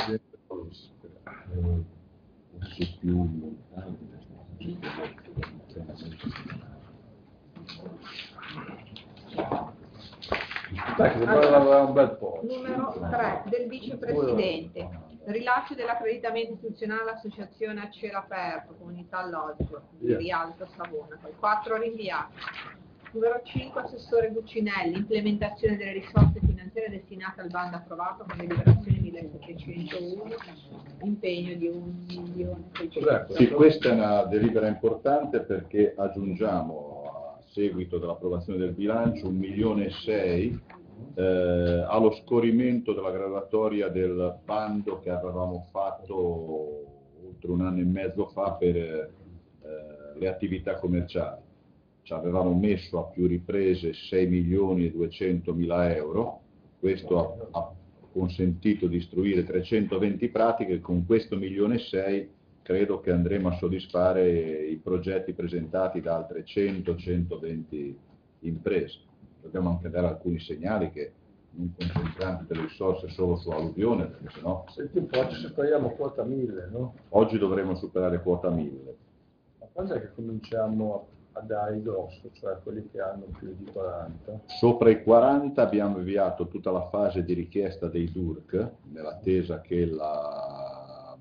Su più dai, che dobbiamo lavorare un bel po'. Numero 3 del vicepresidente. Rilascio dell'accreditamento istituzionale all'associazione Acera Aperto, Comunità Alloggio di Rialto Savona. 4 rinviati. Numero 5 assessore Guccinelli. Implementazione delle risorse finanziarie destinate al bando approvato con deliberazione 1701. Impegno di 1.600.000. Sì, questa è una delibera importante perché aggiungiamo a seguito dell'approvazione del bilancio 1.600.000 allo scorrimento della graduatoria del bando che avevamo fatto oltre 1 anno e mezzo fa per le attività commerciali. Ci avevamo messo a più riprese 6.200.000 euro, questo ha consentito di istruire 320 pratiche e con questo 1.600.000 credo che andremo a soddisfare i progetti presentati da altre 100-120 imprese. Dobbiamo anche dare alcuni segnali che non concentrando delle risorse solo su alluvione, perché sennò... Senti un po', ci superiamo quota 1000, no? Oggi dovremo superare quota 1000. Ma quando è che cominciamo a dare il grosso, cioè quelli che hanno più di 40? Sopra i 40 abbiamo avviato tutta la fase di richiesta dei DURC, nell'attesa che la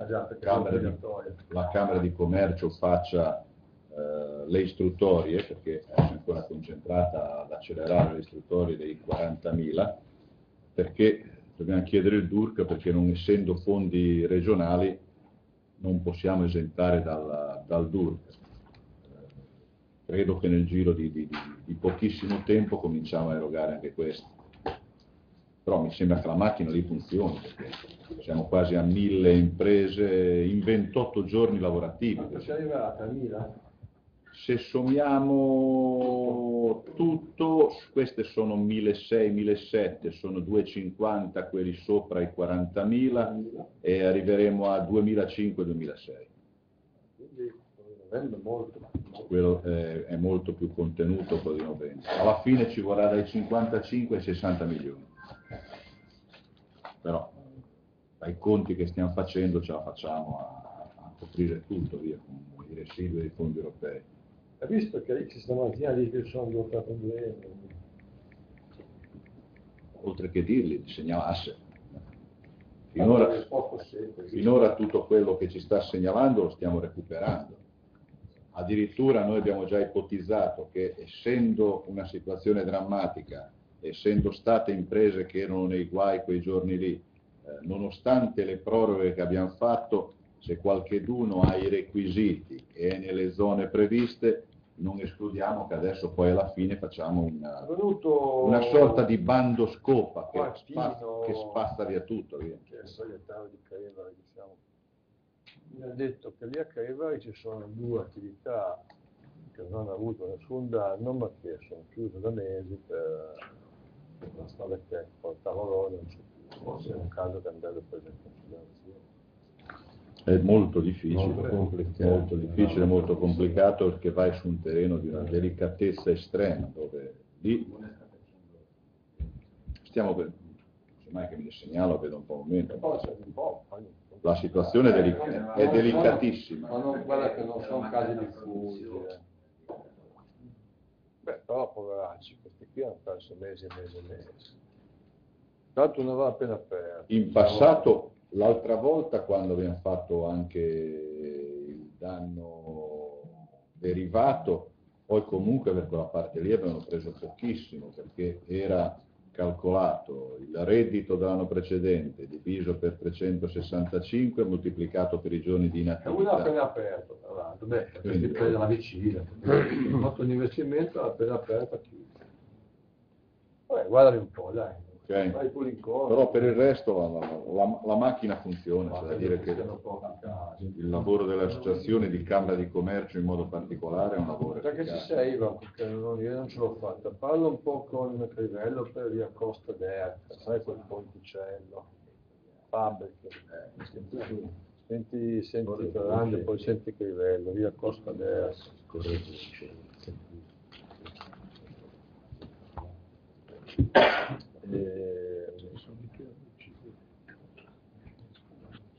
Camera di Commercio faccia le istruttorie, perché è ancora concentrata ad accelerare le istruttorie dei 40.000, perché dobbiamo chiedere il DURC, perché non essendo fondi regionali non possiamo esentare dal DURC. Credo che nel giro di pochissimo tempo cominciamo a erogare anche questo. Però mi sembra che la macchina lì funzioni, perché siamo quasi a 1.000 imprese in 28 giorni lavorativi. Quanto si è arrivata a 1.000? Se sommiamo tutto, queste sono 1.600-1.700, sono 250 quelli sopra i 40.000 e arriveremo a 2.500-2.600. Molto. Quello è molto più contenuto quello di novembre. Alla fine ci vorrà dai 55 ai 60 milioni. Però dai conti che stiamo facendo ce la facciamo a coprire tutto via con i residui dei fondi europei. Hai visto che ci stamattina dice che sono 2 problemi? Oltre che dirli, di segnalasse. Finora tutto quello che ci sta segnalando lo stiamo recuperando. Addirittura noi abbiamo già ipotizzato che, essendo una situazione drammatica, essendo state imprese che erano nei guai quei giorni lì, nonostante le proroghe che abbiamo fatto, se qualcheduno ha i requisiti e è nelle zone previste, non escludiamo che adesso poi alla fine facciamo una sorta di bando scopa che spazza via tutto. Via. Che è il segretario di Carevari, diciamo. Mi ha detto che lì a Carevari ci sono 2 attività che non hanno avuto nessun danno, ma che sono chiuse da mesi per una storia che portava loro, non c'è più. Forse è un caso che andrebbe preso in considerazione. È molto difficile, molto complicato, perché vai su un terreno di una delicatezza estrema, dove lì stiamo per... Semmai che mi segnalo, vedo un po' un momento. La situazione è delicatissima. Ma non, guarda che non sono casi diffusi. Beh, però poveracci, questi qui hanno perso mesi e mesi e mesi. Tanto non va appena aperto. In passato, l'altra volta, quando abbiamo fatto anche il danno derivato, poi comunque per quella parte lì abbiamo preso pochissimo, perché era calcolato il reddito dell'anno precedente diviso per 365 moltiplicato per i giorni di inattività. Uno appena aperto, tra l'altro, quindi prende la vicina. Ho fatto un investimento appena aperto, chiuso. Vabbè, guardali un po', dai. Okay. Però per il resto la macchina funziona, c'è da dire che il lavoro delle associazioni di Camera di Commercio in modo particolare è un lavoro efficace. Perché ci sei, Ivan, perché io non ce l'ho fatta. Parla un po' con Crivello per via Costa d'Erta, sai quel ponticello, fabbriche. Senti Ferrando, poi senti Crivello, via Costa d'Erta.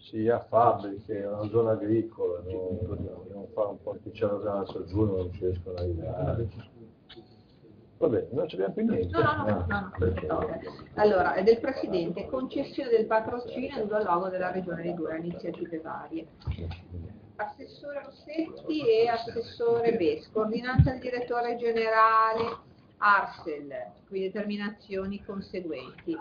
Sì, ha fabbriche, è una zona agricola, dobbiamo fare un po' di piccione sul giugno, non ci riescono a arrivare. Va bene, non ci abbiamo più niente. No. Allora, è del Presidente, concessione del patrocinio ad un logo della Regione Liguria, iniziative varie. Assessore Rossetti e Assessore Vesco, ordinanza del Direttore Generale Arsel, qui determinazioni conseguenti.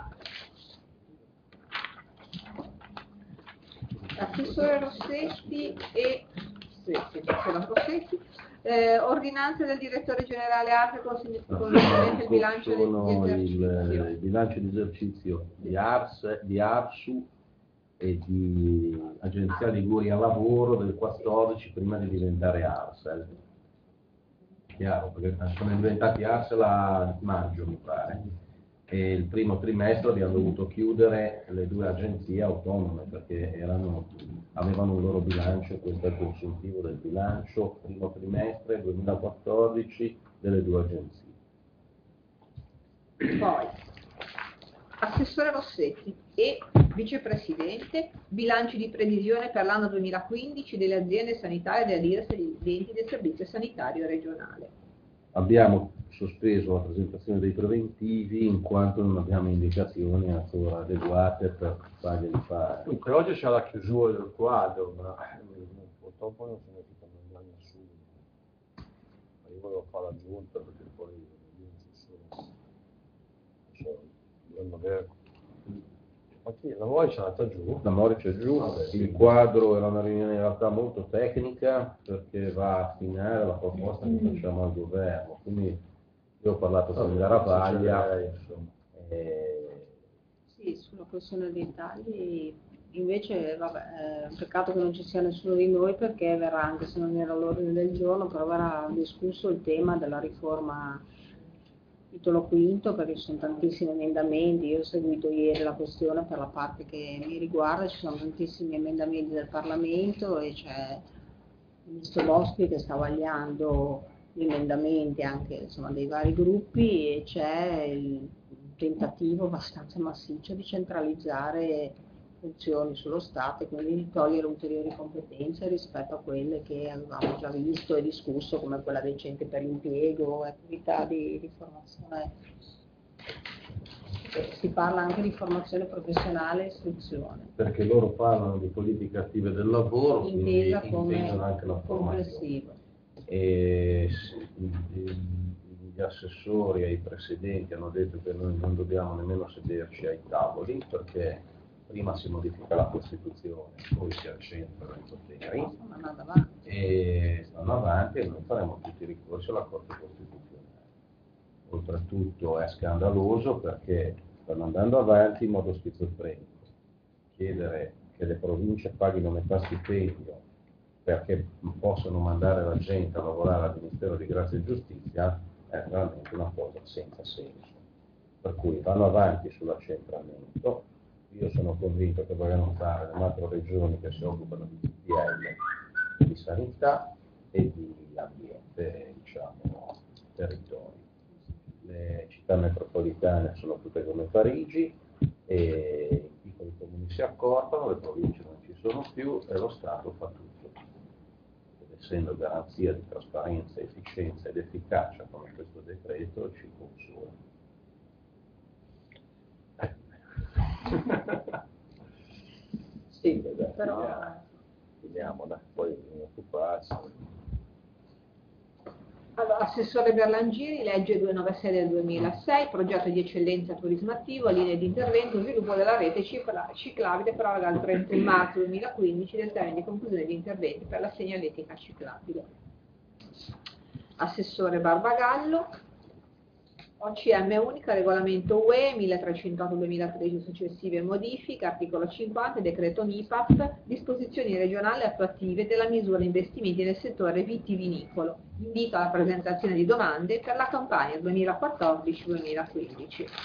Assessore Rossetti e Rossetti, ordinanza del Direttore Generale Arsel con il bilancio il bilancio di esercizio di Arsu e di Agenzia Liguria Lavoro del 14 prima di diventare Arsel. Chiaro, perché sono diventati Arsel a maggio, mi pare, e il primo trimestre abbiamo dovuto chiudere le due agenzie autonome perché avevano un loro bilancio. Questo è il consuntivo del bilancio primo trimestre 2014 delle due agenzie. Poi, Assessore Rossetti e Vicepresidente, bilanci di previsione per l'anno 2015 delle aziende sanitarie della DIRES e degli enti del Servizio Sanitario Regionale. Abbiamo sospeso la presentazione dei preventivi in quanto non abbiamo indicazioni ancora adeguate per farglieli fare. Dunque, oggi c'è la chiusura del quadro, ma purtroppo non se ne riesce a mandare nessuno. Ma io volevo fare la giunta perché poi dovremmo avere. Ma chi? La Mori c'è andata giù? La Mori c'è giù, il quadro era una riunione in realtà molto tecnica perché va a affinare la proposta che facciamo al governo, quindi io ho parlato con Garavaglia. Sì, sulla questione dei tagli invece vabbè, è un peccato che non ci sia nessuno di noi perché verrà, anche se non era all'ordine del giorno, però verrà discusso il tema della riforma titolo quinto, perché ci sono tantissimi emendamenti. Io ho seguito ieri la questione per la parte che mi riguarda, ci sono tantissimi emendamenti del Parlamento e c'è il ministro Boschi che sta vagliando gli emendamenti anche insomma, dei vari gruppi, e c'è il tentativo abbastanza massiccio di centralizzare funzioni sullo Stato e quindi di togliere ulteriori competenze rispetto a quelle che avevamo già visto e discusso, come quella dei centri per l'impiego, attività di formazione. Si parla anche di formazione professionale e istruzione. Perché loro parlano di politiche attive del lavoro, quindi intendono anche la formazione. Complessivo. E gli assessori e i presidenti hanno detto che noi non dobbiamo nemmeno sederci ai tavoli perché prima si modifica la Costituzione, poi si accentrano i poteri e stanno avanti e noi faremo tutti i ricorsi alla Corte Costituzionale. Oltretutto è scandaloso perché stanno andando avanti in modo schizofrenico. Chiedere che le province paghino metà stipendio perché possono mandare la gente a lavorare al Ministero di Grazia e Giustizia è veramente una cosa senza senso. Per cui vanno avanti sull'accentramento. Io sono convinto che vorranno fare le macro regioni che si occupano di TPL, di sanità e di ambiente, diciamo, territori. Le città metropolitane sono tutte come Parigi e i piccoli comuni si accorpano, le province non ci sono più e lo Stato fa tutto. Ed essendo garanzia di trasparenza, efficienza ed efficacia come questo decreto ci consola. Sì, beh, però vediamo, poi occuparsi. Allora, Assessore Berlangiri, legge 296 del 2006, progetto di eccellenza turismo attivo, linee di intervento, sviluppo della rete ciclabile proroga al 31 marzo 2015 del termine di conclusione di interventi per la segnaletica ciclabile. Assessore Barbagallo, OCM unica, regolamento UE 1308-2013 successive modifiche, articolo 50, decreto MIPAF, disposizioni regionali attuative della misura investimenti nel settore vitivinicolo. Invito alla presentazione di domande per la campagna 2014-2015.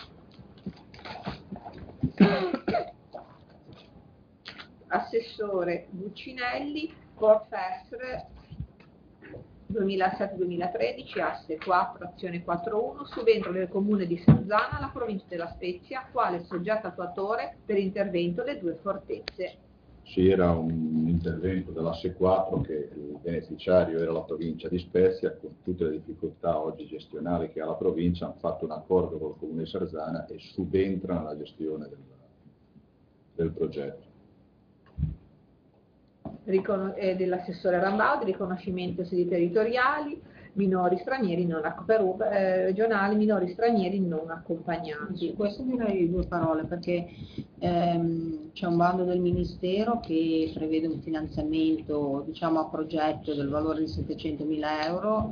Assessore Buccinelli, Porfesr 2007-2013, asse 4, azione 4.1, subentro del comune di Sarzana alla provincia della Spezia, quale soggetto attuatore per intervento le due fortezze. c'era un intervento dell'asse 4 che il beneficiario era la provincia di Spezia, con tutte le difficoltà oggi gestionali che ha la provincia, hanno fatto un accordo con il comune di Sarzana e subentra nella gestione del progetto. Dell'assessore Rambaudi, riconoscimento sedi territoriali, minori stranieri non regionali, minori stranieri non accompagnati. Su questo direi due parole, perché c'è un bando del Ministero che prevede un finanziamento, diciamo, a progetto del valore di 700.000 euro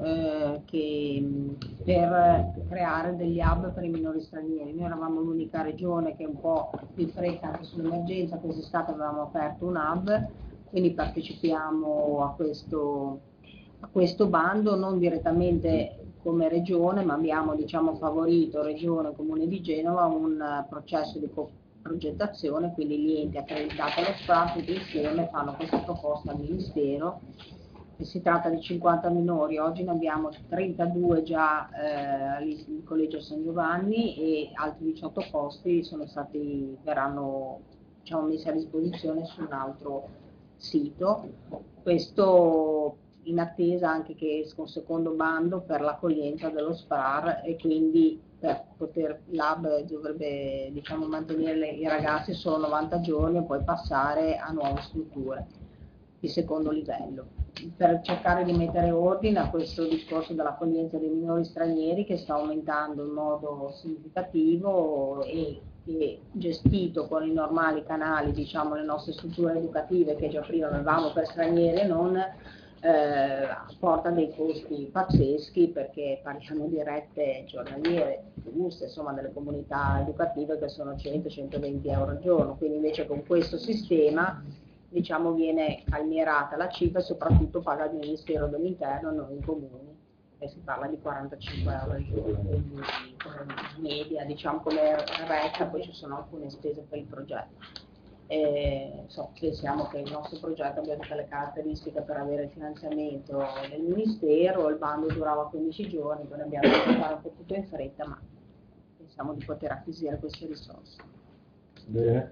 per creare degli hub per i minori stranieri. Noi eravamo l'unica regione che un po' di fretta anche sull'emergenza, quest'estate avevamo aperto un hub, quindi partecipiamo a questo bando, non direttamente come regione, ma abbiamo, diciamo, favorito Regione e Comune di Genova un processo di progettazione, quindi gli enti accreditati allo SPRAR tutti insieme fanno questa proposta al Ministero. E si tratta di 50 minori, oggi ne abbiamo 32 già al Collegio San Giovanni e altri 18 posti verranno, diciamo, messi a disposizione su un altro sito. Questo in attesa anche che esca un secondo bando per l'accoglienza dello SPRAR, e quindi per poter l'hub dovrebbe, diciamo, mantenere i ragazzi solo 90 giorni e poi passare a nuove strutture di secondo livello, per cercare di mettere ordine a questo discorso dell'accoglienza dei minori stranieri che sta aumentando in modo significativo e gestito con i normali canali, diciamo, le nostre strutture educative che già prima avevamo per stranieri e non, porta dei costi pazzeschi, perché parliamo di rette giornaliere giuste, insomma, delle comunità educative che sono 100-120 euro al giorno, quindi invece con questo sistema, diciamo, viene calmierata la cifra e soprattutto paga il Ministero dell'Interno, non i comuni, e si parla di 45 euro al giorno, quindi media, diciamo, come retta, poi ci sono alcune spese per il progetto. Pensiamo che il nostro progetto abbia tutte le caratteristiche per avere il finanziamento del Ministero. Il bando durava 15 giorni, poi abbiamo dovuto fare un po' tutto in fretta, ma pensiamo di poter acquisire queste risorse. Bene.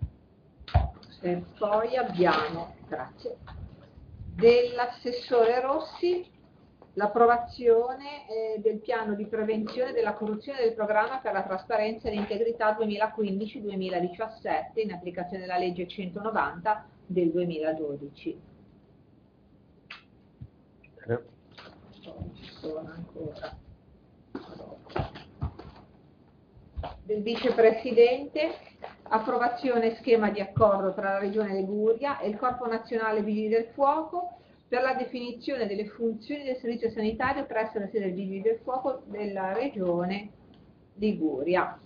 E poi abbiamo, grazie, dell'assessore Rossi, l'approvazione del piano di prevenzione della corruzione del programma per la trasparenza e l'integrità 2015-2017 in applicazione della legge 190 del 2012. Ci sono ancora. Del vicepresidente, approvazione schema di accordo tra la Regione Liguria e il Corpo Nazionale Vigili del Fuoco per la definizione delle funzioni del servizio sanitario presso la sede del Vigili del Fuoco della Regione Liguria.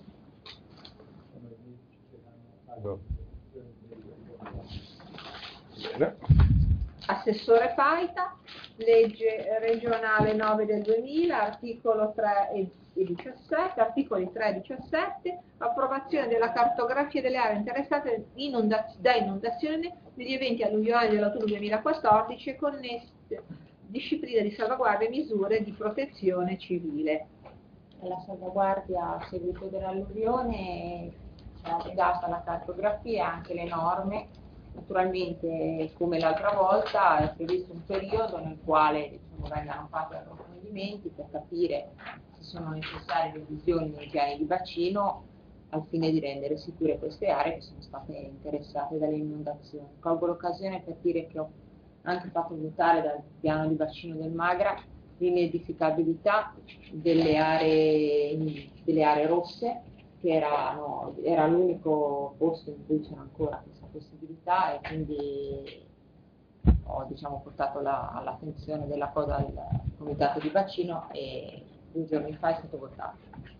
Assessore Paita, legge regionale 9 del 2000, articolo 3 e 17, articoli 3 e 17, approvazione della cartografia delle aree interessate da inondazione degli eventi alluvionali dell'autunno 2014 e connesse disciplina di salvaguardia e misure di protezione civile. La salvaguardia a seguito dell'alluvione è data la cartografia e anche le norme. Naturalmente, come l'altra volta, è previsto un periodo nel quale, diciamo, vengano fatti approfondimenti per capire se sono necessarie revisioni nei piani di bacino al fine di rendere sicure queste aree che sono state interessate dalle inondazioni. Colgo l'occasione per dire che ho anche fatto votare dal piano di bacino del Magra l'inedificabilità delle aree rosse, che era l'unico posto in cui c'era ancora questa possibilità, e quindi ho, diciamo, portato all'attenzione della cosa al comitato di bacino e 2 giorni fa è stato votato.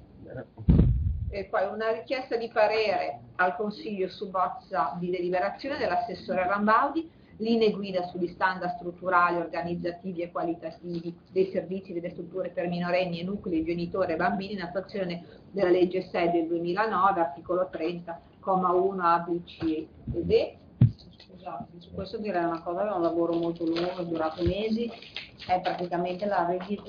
E poi una richiesta di parere al Consiglio su bozza di deliberazione dell'assessore Rambaudi, linee guida sugli standard strutturali, organizzativi e qualitativi dei servizi delle strutture per minorenni e nuclei genitori e bambini in attuazione della legge 6 del 2009, articolo 30, comma 1 A, B, C e D. Scusate, su questo direi una cosa: è un lavoro molto lungo, è durato mesi, è praticamente la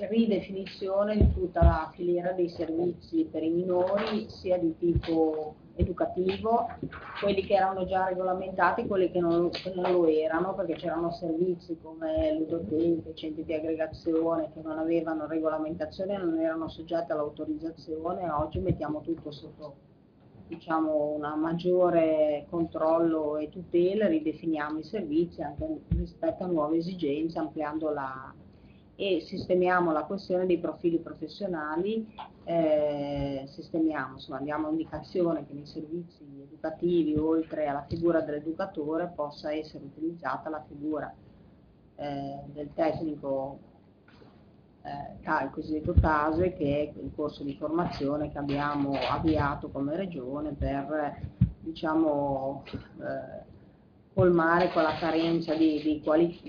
ridefinizione di tutta la filiera dei servizi per i minori, sia di tipo educativo, quelli che erano già regolamentati, quelli che non lo erano, perché c'erano servizi come ludoteche, centri di aggregazione che non avevano regolamentazione, non erano soggetti all'autorizzazione. Oggi mettiamo tutto sotto, diciamo, una maggiore controllo e tutela, ridefiniamo i servizi anche rispetto a nuove esigenze, ampliando e sistemiamo la questione dei profili professionali, insomma, diamo indicazione che nei servizi educativi, oltre alla figura dell'educatore, possa essere utilizzata la figura del tecnico, il cosiddetto TASE, che è il corso di formazione che abbiamo avviato come regione per, diciamo, colmare quella carenza di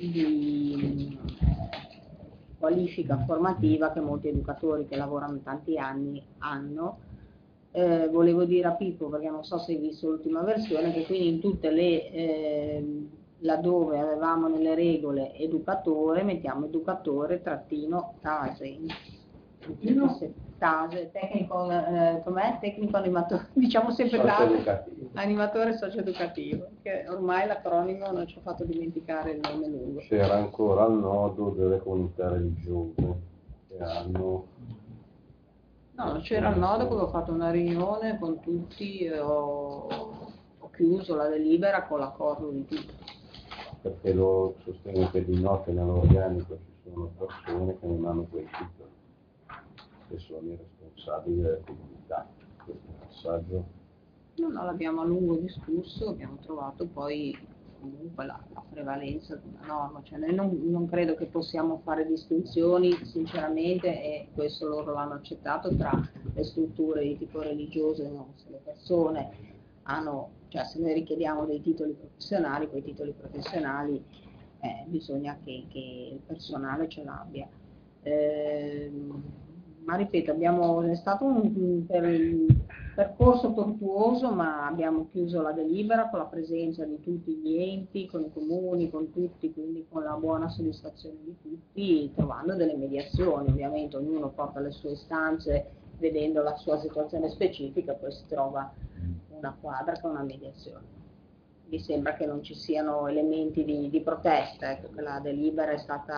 qualifica formativa che molti educatori che lavorano tanti anni hanno. Volevo dire a Pippo, perché non so se hai visto l'ultima versione, che quindi in tutte le laddove avevamo nelle regole educatore, mettiamo educatore trattino TASE. TASE, tecnico, com'è? Tecnico animatore, diciamo sempre TASE, animatore socio-educativo, che ormai l'acronimo non ci ha fatto dimenticare il nome lungo. C'era ancora al nodo delle comunità religiose che hanno... No, non c'era il nodo, perché ho fatto una riunione con tutti, ho chiuso la delibera con l'accordo di tutti. Perché lo sostengo che di notte nell'organico ci sono persone che non hanno quei titoli, che sono i responsabili delle comunità. Questo passaggio No, l'abbiamo a lungo discusso, abbiamo trovato poi comunque la prevalenza di una norma, cioè noi non credo che possiamo fare distinzioni sinceramente, e questo loro l'hanno accettato, tra le strutture di tipo religioso, no? Se le persone hanno, cioè se noi richiediamo dei titoli professionali, quei titoli professionali bisogna che il personale ce l'abbia. Ma ripeto, è stato un percorso tortuoso, ma abbiamo chiuso la delibera con la presenza di tutti gli enti, con i comuni, con tutti, quindi con la buona soddisfazione di tutti, trovando delle mediazioni. Ovviamente ognuno porta le sue istanze, vedendo la sua situazione specifica, poi si trova una quadra con una mediazione. Mi sembra che non ci siano elementi di protesta, ecco, che la delibera è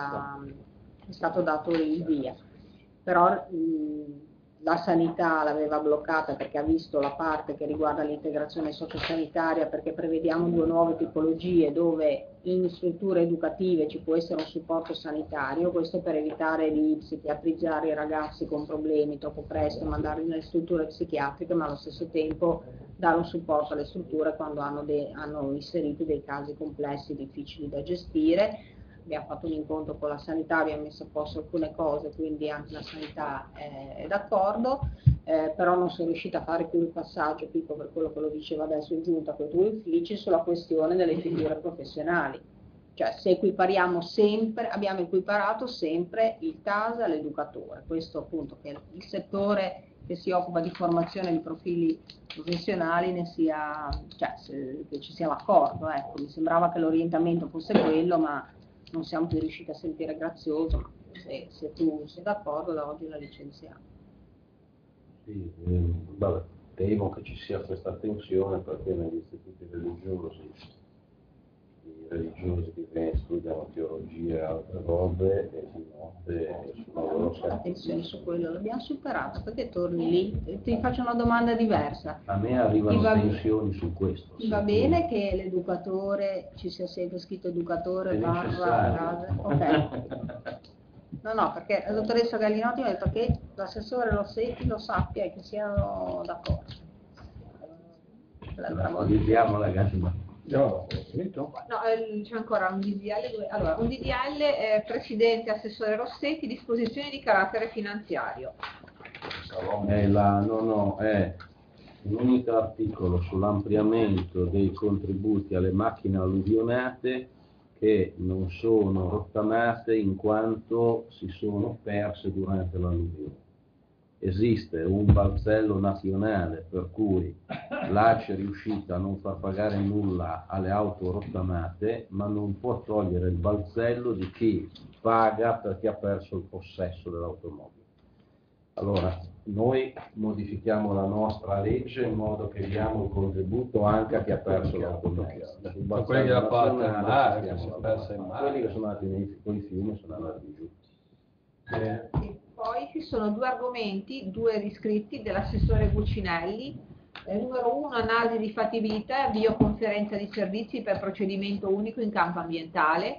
stato dato il via. Però la sanità l'aveva bloccata perché ha visto la parte che riguarda l'integrazione sociosanitaria, perché prevediamo 2 nuove tipologie dove in strutture educative ci può essere un supporto sanitario, questo per evitare di psichiatrizzare i ragazzi con problemi troppo presto, mandarli nelle strutture psichiatriche, ma allo stesso tempo dare un supporto alle strutture quando hanno inserito dei casi complessi, difficili da gestire. Abbiamo fatto un incontro con la sanità, abbiamo messo a posto alcune cose, quindi anche la sanità è d'accordo, però non sono riuscita a fare più il passaggio, Pippo, per quello che lo diceva adesso in giunta con i tuoi uffici, sulla questione delle figure professionali. Cioè se equipariamo sempre, abbiamo equiparato sempre il TASE all'educatore, questo appunto che il settore che si occupa di formazione di profili professionali ne sia, cioè che ci sia l'accordo, ecco. Mi sembrava che l'orientamento fosse quello, ma non siamo più riusciti a sentire grazioso, ma se tu sei d'accordo da oggi la licenziamo. Sì, vabbè, temo che ci sia questa tensione perché negli istituti religiosi i religiosi che studiano teologia e altre robe e di notte sono loro attenzione su quello, l'abbiamo superato, perché torni lì? Ti faccio una domanda diversa. A me arrivano tensioni su questo. Ti va bene che l'educatore, ci sia sempre scritto educatore barra casa? Ok. No, perché la dottoressa Gallinotti mi ha detto che l'assessore Rossetti lo sappia e che siano d'accordo. Vediamo la gamba. No, c'è ancora un DDL. Allora, un DDL, Presidente Assessore Rossetti, disposizioni di carattere finanziario. È un unico articolo sull'ampliamento dei contributi alle macchine alluvionate che non sono rottamate in quanto si sono perse durante l'alluvione. Esiste un balzello nazionale per cui l'ACI è riuscita a non far pagare nulla alle auto rottamate, ma non può togliere il balzello di chi paga perché ha perso il possesso dell'automobile. Allora, noi modifichiamo la nostra legge in modo che diamo un contributo anche a chi ha perso la commessa. Ma quelli che l'ha fatta in mare, che si è persa in mare. Quelli che sono andati con i fiumi sono andati giù. E poi ci sono due argomenti, due riscritti dell'assessore Buccinelli. Numero 1, analisi di fattibilità e avvio conferenza di servizi per procedimento unico in campo ambientale.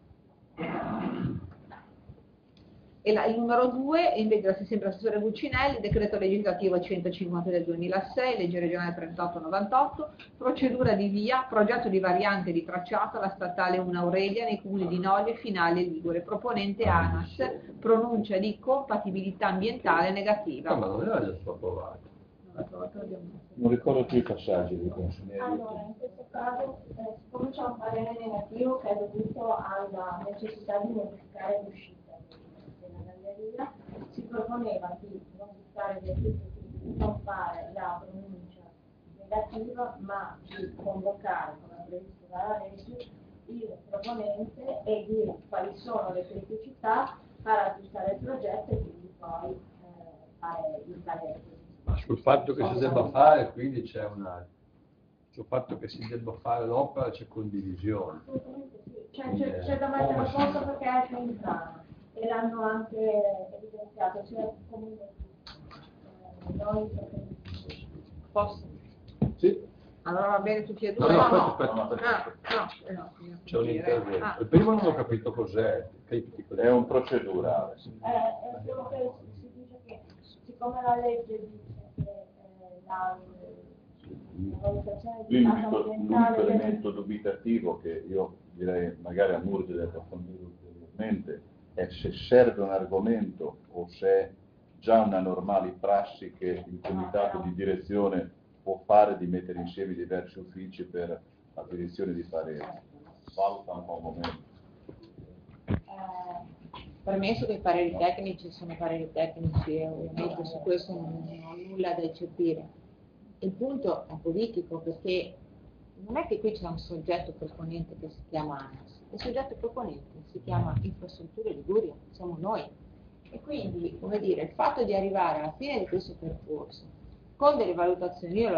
E il numero 2, invece, sempre l'assessore Buccinelli, decreto legislativo 150 del 2006, legge regionale 3898, procedura di via, progetto di variante di tracciato alla statale 1 Aurelia nei comuni di Noglie, Finale e Ligure, proponente ANAS, pronuncia di compatibilità ambientale negativa. Ma non era già stato approvato. Non ricordo più i passaggi di Allora, in questo caso, siccome c'è un parere negativo che è dovuto alla necessità di modificare l'uscita della galleria, si proponeva di modificare non fare la pronuncia negativa, ma di convocare, come previsto dalla legge, il proponente e dire quali sono le criticità, far aggiustare il progetto e quindi poi fare il parere. Ma sul fatto che si debba fare, quindi c'è sul fatto che si debba fare l'opera c'è condivisione. Assolutamente sì, cioè, c'è da mettere a posto perché è centrale e l'hanno anche evidenziato, cioè comunque noi Posso? Sì. Allora va bene tutti e due? No, No. C'è un intervento. Il primo non ho capito cos'è. È un procedurale. è quello che si dice che siccome la legge dice che la valutazione di impatto L'unico ambientale elemento dubitativo che io direi magari a Murge da approfondire ulteriormente è se serve un argomento o se è già una normale prassi che il comitato di direzione può fare di mettere insieme diversi uffici per l'acquisizione di pareri. Valuta un po' un momento. Premesso che i pareri tecnici sono pareri tecnici e ovviamente su questo non ho nulla da eccepire. Il punto è politico perché non è che qui c'è un soggetto proponente che si chiama ANAS, il soggetto proponente si chiama Infrastrutture Liguria, siamo noi. E quindi, come dire, il fatto di arrivare alla fine di questo percorso con delle valutazioni, io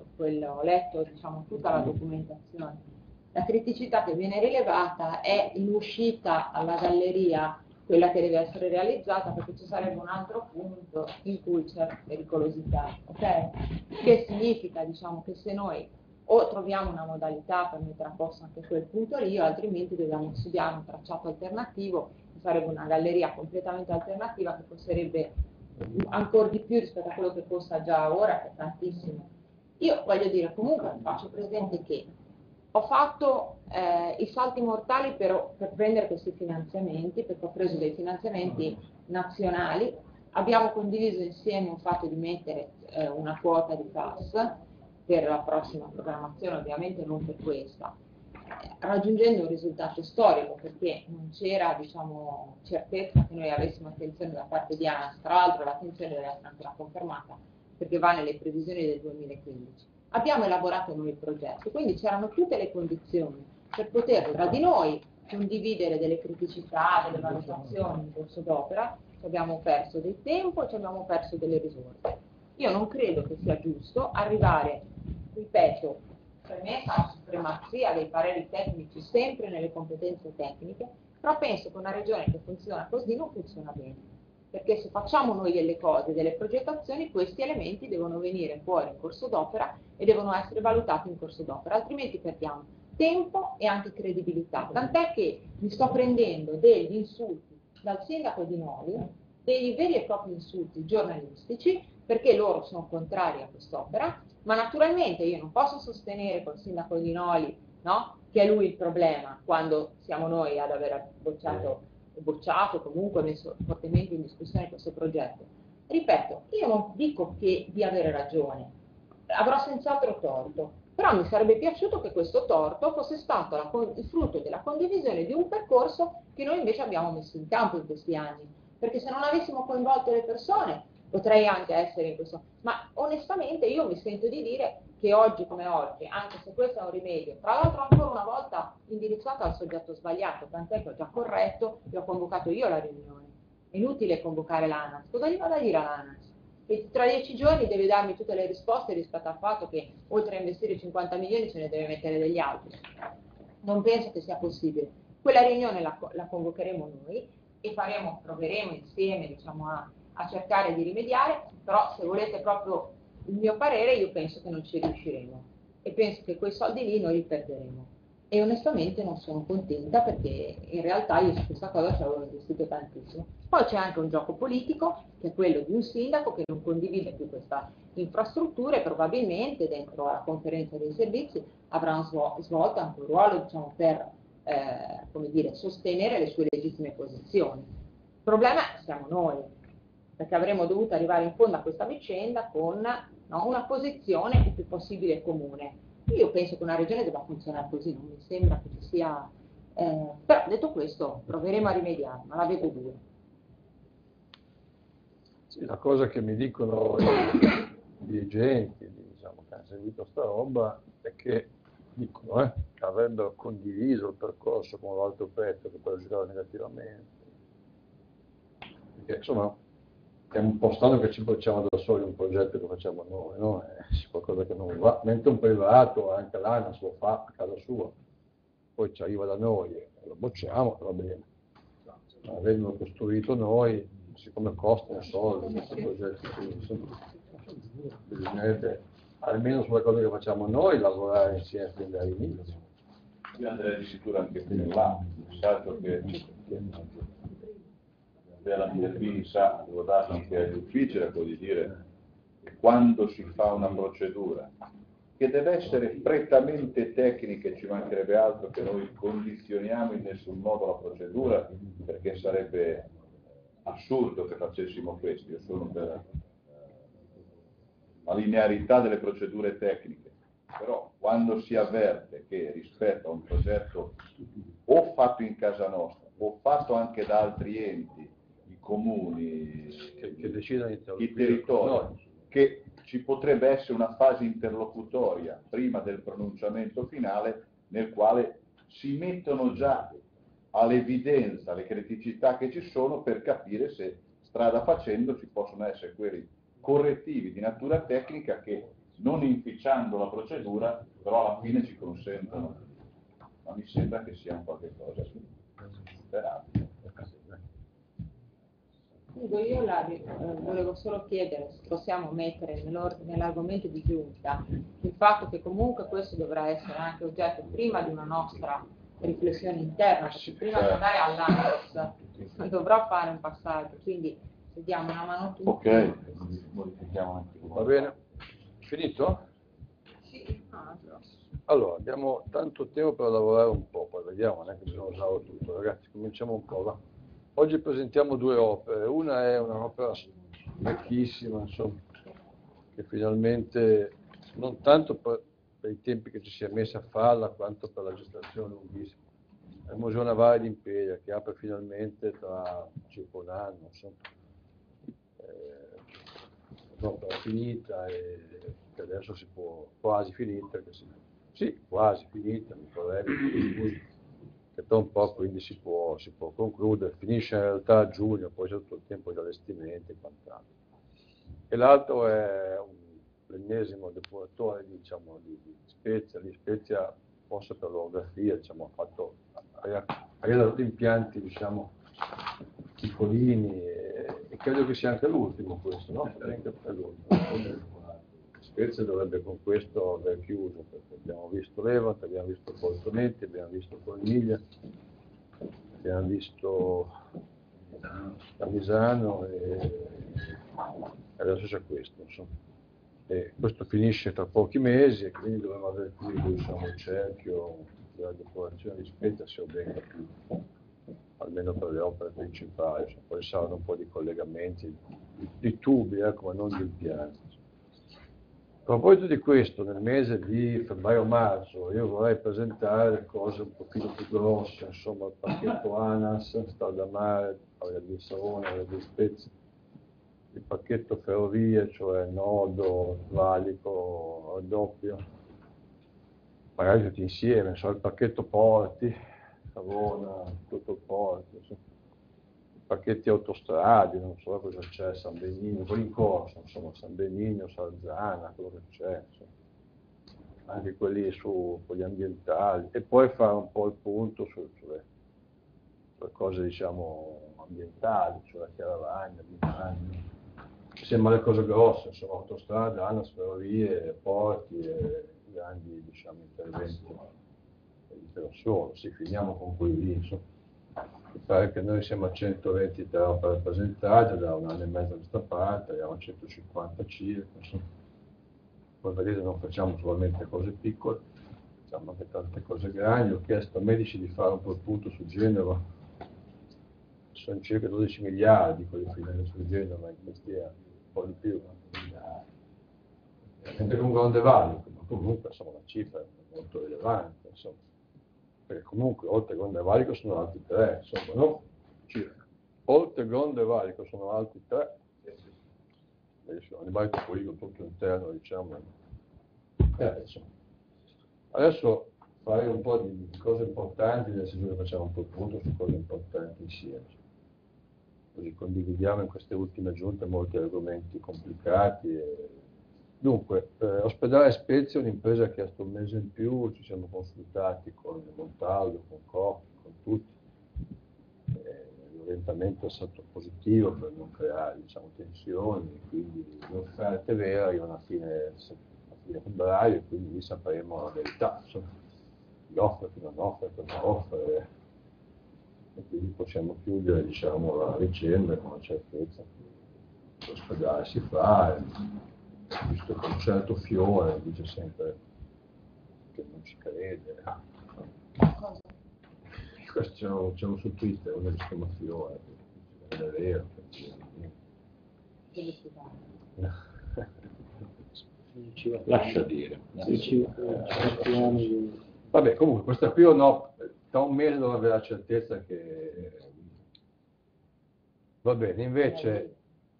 ho letto diciamo, tutta la documentazione, la criticità che viene rilevata è in uscita alla galleria, quella che deve essere realizzata, perché ci sarebbe un altro punto in cui c'è pericolosità, ok? Che significa, diciamo, che se noi o troviamo una modalità per mettere a posto anche quel punto lì, o altrimenti dobbiamo studiare un tracciato alternativo, che sarebbe una galleria completamente alternativa che costerebbe ancora di più rispetto a quello che costa già ora, che è tantissimo. Io voglio dire, comunque faccio presente che ho fatto i salti mortali per prendere questi finanziamenti, perché ho preso dei finanziamenti nazionali, abbiamo condiviso insieme un fatto di mettere una quota di FAS per la prossima programmazione, ovviamente non per questa, raggiungendo un risultato storico perché non c'era diciamo, certezza che noi avessimo attenzione da parte di ANAS, tra l'altro l'attenzione deve essere ancora confermata perché va nelle previsioni del 2015. Abbiamo elaborato noi il progetto, quindi c'erano tutte le condizioni per poter tra di noi condividere delle criticità, delle valutazioni in corso d'opera, ci abbiamo perso del tempo e ci abbiamo perso delle risorse. Io non credo che sia giusto arrivare, ripeto, premessa la supremazia dei pareri tecnici sempre nelle competenze tecniche, però penso che una regione che funziona così non funziona bene. Perché se facciamo noi delle cose, delle progettazioni, questi elementi devono venire fuori in corso d'opera e devono essere valutati in corso d'opera, altrimenti perdiamo tempo e anche credibilità. Tant'è che mi sto prendendo degli insulti dal sindaco di Noli, dei veri e propri insulti giornalistici, perché loro sono contrari a quest'opera, ma naturalmente io non posso sostenere col sindaco di Noli, no, che è lui il problema, quando siamo noi ad aver bocciato, comunque messo fortemente in discussione questo progetto. Ripeto, io non dico che di avere ragione, avrò senz'altro torto, però mi sarebbe piaciuto che questo torto fosse stato il frutto della condivisione di un percorso che noi invece abbiamo messo in campo in questi anni, perché se non avessimo coinvolto le persone potrei anche essere in questo, ma onestamente io mi sento di dire che oggi come oggi, anche se questo è un rimedio, tra l'altro ancora una volta indirizzato al soggetto sbagliato, tant'è che ho già corretto e ho convocato io la riunione, È inutile convocare l'ANAS. Cosa gli vado a dire all'ANAS? Che tra 10 giorni deve darmi tutte le risposte rispetto al fatto che oltre a investire 50 milioni ce ne deve mettere degli altri. Non penso che sia possibile. Quella riunione la convocheremo noi e proveremo insieme, diciamo, a cercare di rimediare, però se volete proprio il mio parere, io penso che non ci riusciremo e penso che quei soldi lì noi li perderemo. E onestamente non sono contenta perché in realtà io su questa cosa ci avevo investito tantissimo. Poi c'è anche un gioco politico, che è quello di un sindaco che non condivide più questa infrastruttura e probabilmente dentro la conferenza dei servizi avrà svolto anche un ruolo, diciamo, per come dire, sostenere le sue legittime posizioni. Il problema siamo noi, perché avremmo dovuto arrivare in fondo a questa vicenda con, no, una posizione il più possibile comune. Io penso che una regione debba funzionare così, non mi sembra che ci sia... però detto questo, proveremo a rimediare, ma la vedo dura. Sì, la cosa che mi dicono i dirigenti, diciamo, che hanno seguito sta roba, è che dicono che avrebbero condiviso il percorso con l'altro pezzo che poi è girato negativamente. Perché insomma è un po' strano che ci facciamo da soli un progetto che facciamo noi, no? C'è qualcosa che non va, mentre un privato, anche l'ANAS lo fa a casa sua, poi ci arriva da noi e lo bocciamo, va bene. Avendolo costruito noi, siccome costano soldi questi progetti, bisognerebbe almeno sulle cose che facciamo noi lavorare insieme fin dall'inizio. Io andrei addirittura anche più in là, il messaggio che la Minervini sa, avevo dato anche agli uffici, era quello di dire che quando si fa una procedura che deve essere prettamente tecnica e ci mancherebbe altro che noi condizioniamo in nessun modo la procedura, perché sarebbe assurdo che facessimo questo. Io sono per la linearità delle procedure tecniche, però quando si avverte che rispetto a un progetto o fatto in casa nostra o fatto anche da altri enti, i comuni, che decidono i territori, che ci potrebbe essere una fase interlocutoria prima del pronunciamento finale nel quale si mettono già all'evidenza le criticità che ci sono per capire se strada facendo ci possono essere quelli correttivi di natura tecnica che non inficiando la procedura però alla fine ci consentono, ma mi sembra che sia un qualche cosa superabile. Io volevo solo chiedere se possiamo mettere nell'argomento di giunta il fatto che comunque questo dovrà essere anche oggetto prima di una nostra riflessione interna, perché prima di andare all'ANAS dovrò fare un passaggio, quindi se diamo una mano a tutti. Ok, modifichiamo anche. Va bene? Finito? Sì. Allora, abbiamo tanto tempo per lavorare un po', poi vediamo, non è che bisogna usarlo tutto, ragazzi, cominciamo un po', va. Oggi presentiamo due opere, una è un'opera vecchissima, insomma, che finalmente, non tanto per i tempi che ci si è messi a farla, quanto per la gestazione lunghissima. È il Museo Navale di Imperia, che apre finalmente tra circa un anno, insomma. L'opera finita e che adesso si può, quasi finita, sì, quasi finita, mi correggo, che tra un po' quindi si può concludere, finisce in realtà a giugno, poi c'è tutto il tempo di allestimenti e quant'altro. E l'altro è l'ennesimo depuratore, diciamo, di Spezia, di Spezia forse per l'orografia, diciamo, ha realizzato impianti, diciamo, piccolini e credo che sia anche l'ultimo questo, no? Anche per l'ultimo. Spezia dovrebbe con questo aver chiuso, perché abbiamo visto Levant, abbiamo visto Boltonetti, abbiamo visto Corniglia, abbiamo visto Camisano e adesso c'è questo, insomma. E questo finisce tra pochi mesi e quindi dovremo avere qui, diciamo, il cerchio della decorazione di Spezia, se ho ben capito, almeno per le opere principali, cioè, poi saranno un po' di collegamenti, di tubi, ma non di impianti. A proposito di questo, nel mese di febbraio-marzo io vorrei presentare cose un pochino più grosse, insomma il pacchetto ANAS, Strada Mare, Area di Savona, Area di Spezia, il pacchetto ferrovie, cioè nodo, valico, raddoppio, magari tutti insieme, insomma il pacchetto porti, Savona, tutto il porto, insomma. Il pacchetti autostradi, non so cosa c'è, San Benigno, quelli in corso, insomma, San Benigno, Sarzana, quello che c'è, insomma. Anche quelli su quelli ambientali, e poi fare un po' il punto sulle cose, diciamo, ambientali, cioè la Chiaravagna, Bimagno. Sembra le cose grosse, insomma, autostrada, ANAS, ferrovie, porti e grandi, diciamo, interventi di persone. Sì, finiamo con quelli lì, insomma. Mi pare che noi siamo a 123 opere presentate da un anno e mezzo a questa parte, abbiamo a 150 circa, insomma. Poi vedete, non facciamo solamente cose piccole, facciamo anche tante cose grandi. Ho chiesto ai medici di fare un po' il punto su Genova, sono circa 12 miliardi quelli finiti su Genova in questi anni, un po' di più. Mentre con Grande Valle, ma comunque insomma una cifra molto rilevante, insomma. Perché comunque oltre a Grande Valico sono altri 3, insomma, no? Circa. Oltre a Grande Valico sono altri 3. Animale topolino tutto interno, diciamo. Adesso fare un po' di cose importanti, nel senso che facciamo un po' il punto su cose importanti insieme. Così condividiamo in queste ultime giunte molti argomenti complicati. Dunque, Ospedale Spezia è un'impresa che ha chiesto un mese in più, ci siamo consultati con Montaldo, con Cocchi, con tutti. L'orientamento è stato positivo per non creare, diciamo, tensioni, quindi l'offerta è vera, arrivano a fine febbraio, e quindi lì sapremo la verità, insomma, chi offre, chi non offre, cosa offre, e quindi possiamo chiudere, diciamo, la vicenda con la certezza che l'ospedale si fa, visto che un certo Fiore dice sempre che non ci crede. Questo c'è su Twitter, uno che si chiama Fiore, non è vero. Lascia dire. Vabbè, comunque questa qui o no, da un mese dovrà avere la certezza che va bene. Invece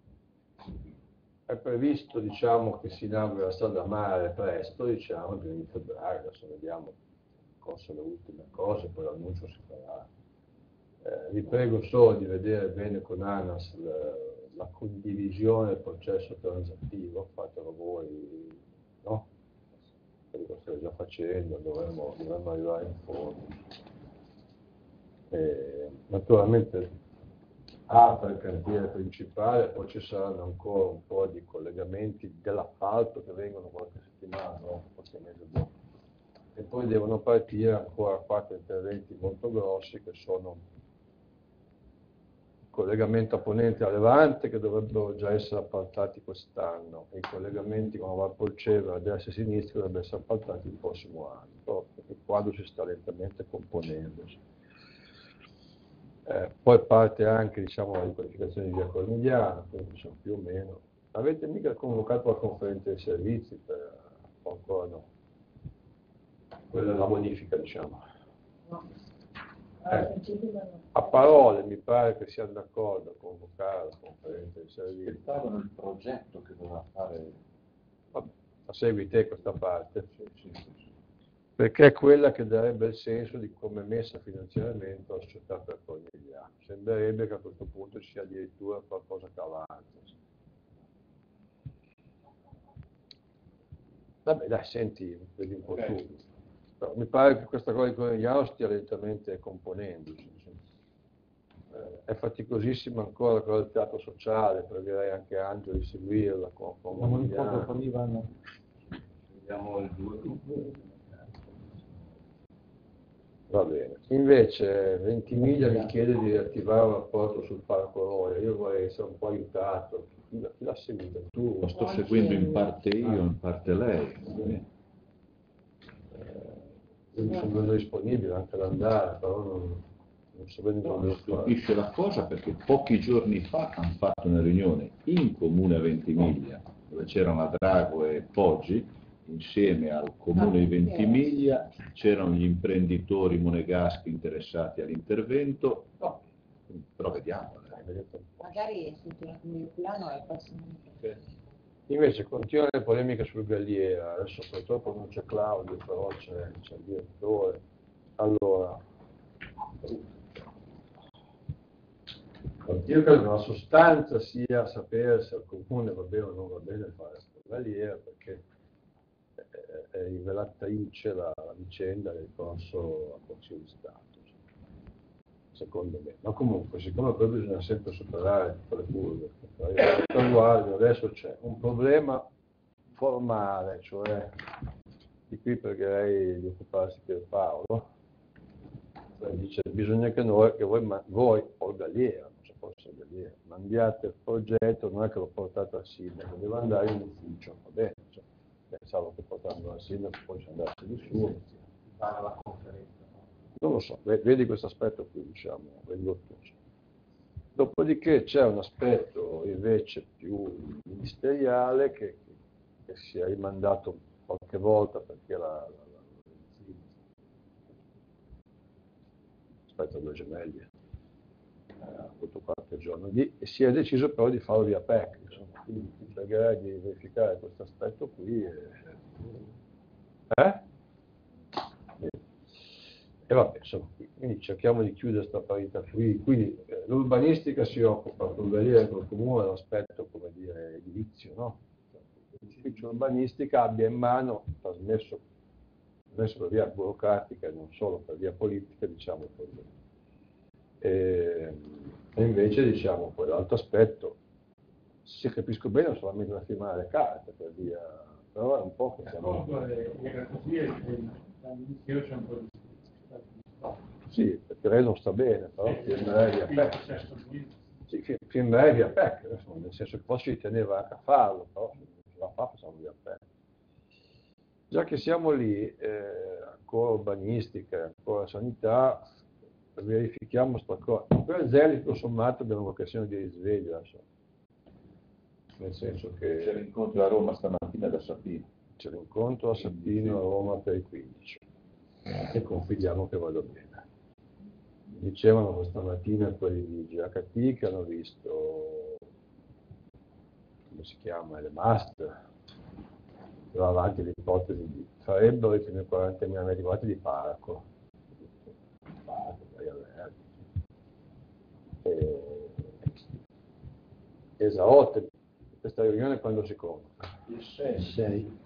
è previsto, diciamo, che si inaugura la strada mare presto, diciamo, il 1 di febbraio, adesso vediamo cosa le ultime cose, poi l'annuncio si farà. Vi prego solo di vedere bene con ANAS la condivisione del processo transattivo, fatelo voi, no? Quello che state già facendo, dovremmo arrivare in fondo. Naturalmente apre il cantiere principale, poi ci saranno ancora un po' di collegamenti dell'appalto che vengono qualche settimana, no? Qualche mese dopo. E poi devono partire ancora 4 interventi molto grossi che sono il collegamento a ponente a Levante, che dovrebbero già essere appaltati quest'anno, e i collegamenti con la Valpolcevera a destra e a sinistra dovrebbero essere appaltati il prossimo anno, però il quadro si sta lentamente componendosi. Poi parte anche, diciamo, la riqualificazione di via Cornigliano, quindi sono più o meno. Avete mica convocato la conferenza dei servizi o ancora no? Quella è la bonifica, diciamo. A parole mi pare che siano d'accordo a convocare la conferenza dei servizi. Aspettavano il progetto che doveva fare. Vabbè, la segui te questa parte? Sì. Perché è quella che darebbe il senso di come è messa a finanziamento la società per Cornigliano. Sembrerebbe che a questo punto ci sia addirittura qualcosa che avanza. Vabbè, dai, senti, vedi un po' tu. Però mi pare che questa cosa di Cornigliano stia lentamente componendosi. È faticosissima ancora con il teatro sociale, pregherei anche Angelo di seguirla con Cornigliano. Vediamo il 2. Va bene. Invece Ventimiglia mi chiede di riattivare un rapporto sul Parco Roia. Io vorrei essere un po' aiutato. Chi l'ha seguito? Tu? Lo sto seguendo in parte io, in parte lei. Io sono disponibile anche ad andare, però non so bene dove lo fare. Stupisce la cosa perché pochi giorni fa hanno fatto una riunione in comune a Ventimiglia, dove c'erano Drago e Poggi, insieme al comune di Ventimiglia, c'erano gli imprenditori monegaschi interessati all'intervento, no, però vediamo. Magari il piano è il prossimo. Invece continuano le polemiche sul Galliera, adesso purtroppo non c'è Claudio, però c'è il direttore. Allora, Io credo che la sostanza sia sapere se al comune va bene o non va bene fare ospedaliera, perché è rivelata la vicenda del corso a Consiglio di Stato, secondo me. Ma comunque, siccome poi bisogna sempre superare tutte le curve, guarda, adesso c'è un problema formale, cioè di qui pregherei di occuparsi Pierpaolo. Dice bisogna che voi Orgaliera, non so forse Orgaliera, mandiate il progetto, non è che lo portate al sindaco, deve andare in ufficio, va bene, cioè, pensavo che portando al sindaco poi ci andasse di su, fare la conferenza. Non lo so, vedi questo aspetto qui, diciamo, ridotto. Dopodiché c'è un aspetto invece più ministeriale che si è rimandato qualche volta perché aspetta 2 gemelli, ha avuto qualche giorno lì, e si è deciso però di farlo via PEC, insomma, quindi ti pregherei di verificare questo aspetto qui. E vabbè, insomma, quindi cerchiamo di chiudere questa parità qui. Quindi l'urbanistica si occupa con il comune dell'aspetto, come dire, edilizio, no? L'ufficio urbanistica abbia in mano, trasmesso per via burocratica e non solo per via politica, diciamo, e invece, diciamo, quell'altro aspetto, se capisco bene, non solamente da firmare le carte, per via, però è un po' che siamo... Era così e dall'inizio c'è un po' di... Sì, perché lei non sta bene, però firmerei via PEC. Sì, firmerei via PEC, nel senso che poi si teneva anche a farlo, però se non la fa facciamo via PEC. Già che siamo lì, ancora urbanistica, ancora sanità, verifichiamo questa cosa. Per Zeli, tutto sommato, abbiamo un'occasione di risveglio, nel senso che... C'è l'incontro a Roma stamattina da Sapino. C'è l'incontro a Sapino a Roma per i 15 e confidiamo che vada bene. Dicevano questa mattina quelli di GHT che hanno visto, come si chiama, le master, va avanti l'ipotesi di farebbero i primi 40.000 metri quadrati di parco, Esaote, questa riunione quando si conta? Il 6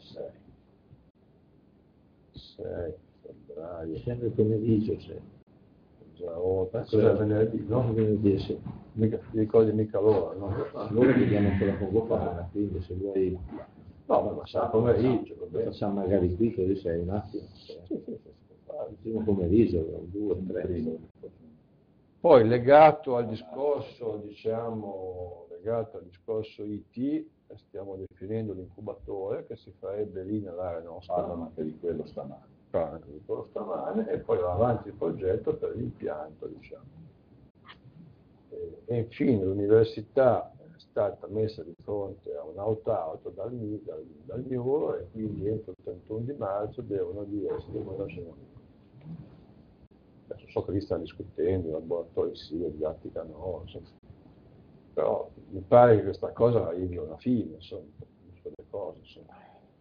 febbraio. Sempre pomeriggio, sì. Esaote, cos'è venerdì, no? Venerdì, sì. Mica, ti ricordi mica l'ora, no? Allora vediamo ancora convocata, quindi se vuoi... No, ma sarà pomeriggio, lo facciamo magari qui, così sei un attimo. Il primo pomeriggio, 2, 3. Poi legato al discorso, diciamo, legato al discorso IT, stiamo definendo l'incubatore che si farebbe lì nell'area nostra. Parlano anche di quello stamane. E poi va avanti il progetto per l'impianto, diciamo. E infine l'università è stata messa di fronte a un'auto dal muro e quindi entro il 31 di marzo devono dire se devono lasciare. Adesso so che lì stanno discutendo, i laboratori sì, la didattica no, insomma. Però mi pare che questa cosa arrivi a una fine, insomma, per le cose, insomma.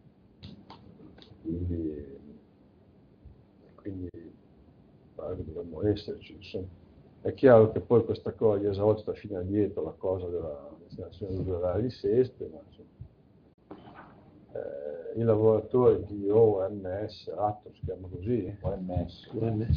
Quindi pare che dovremmo esserci, insomma. È chiaro che poi questa cosa di Esaote sta fino a dietro la cosa della destinazione usurale di Seste, ma insomma, i lavoratori di OMS, Atto si chiama così? OMS.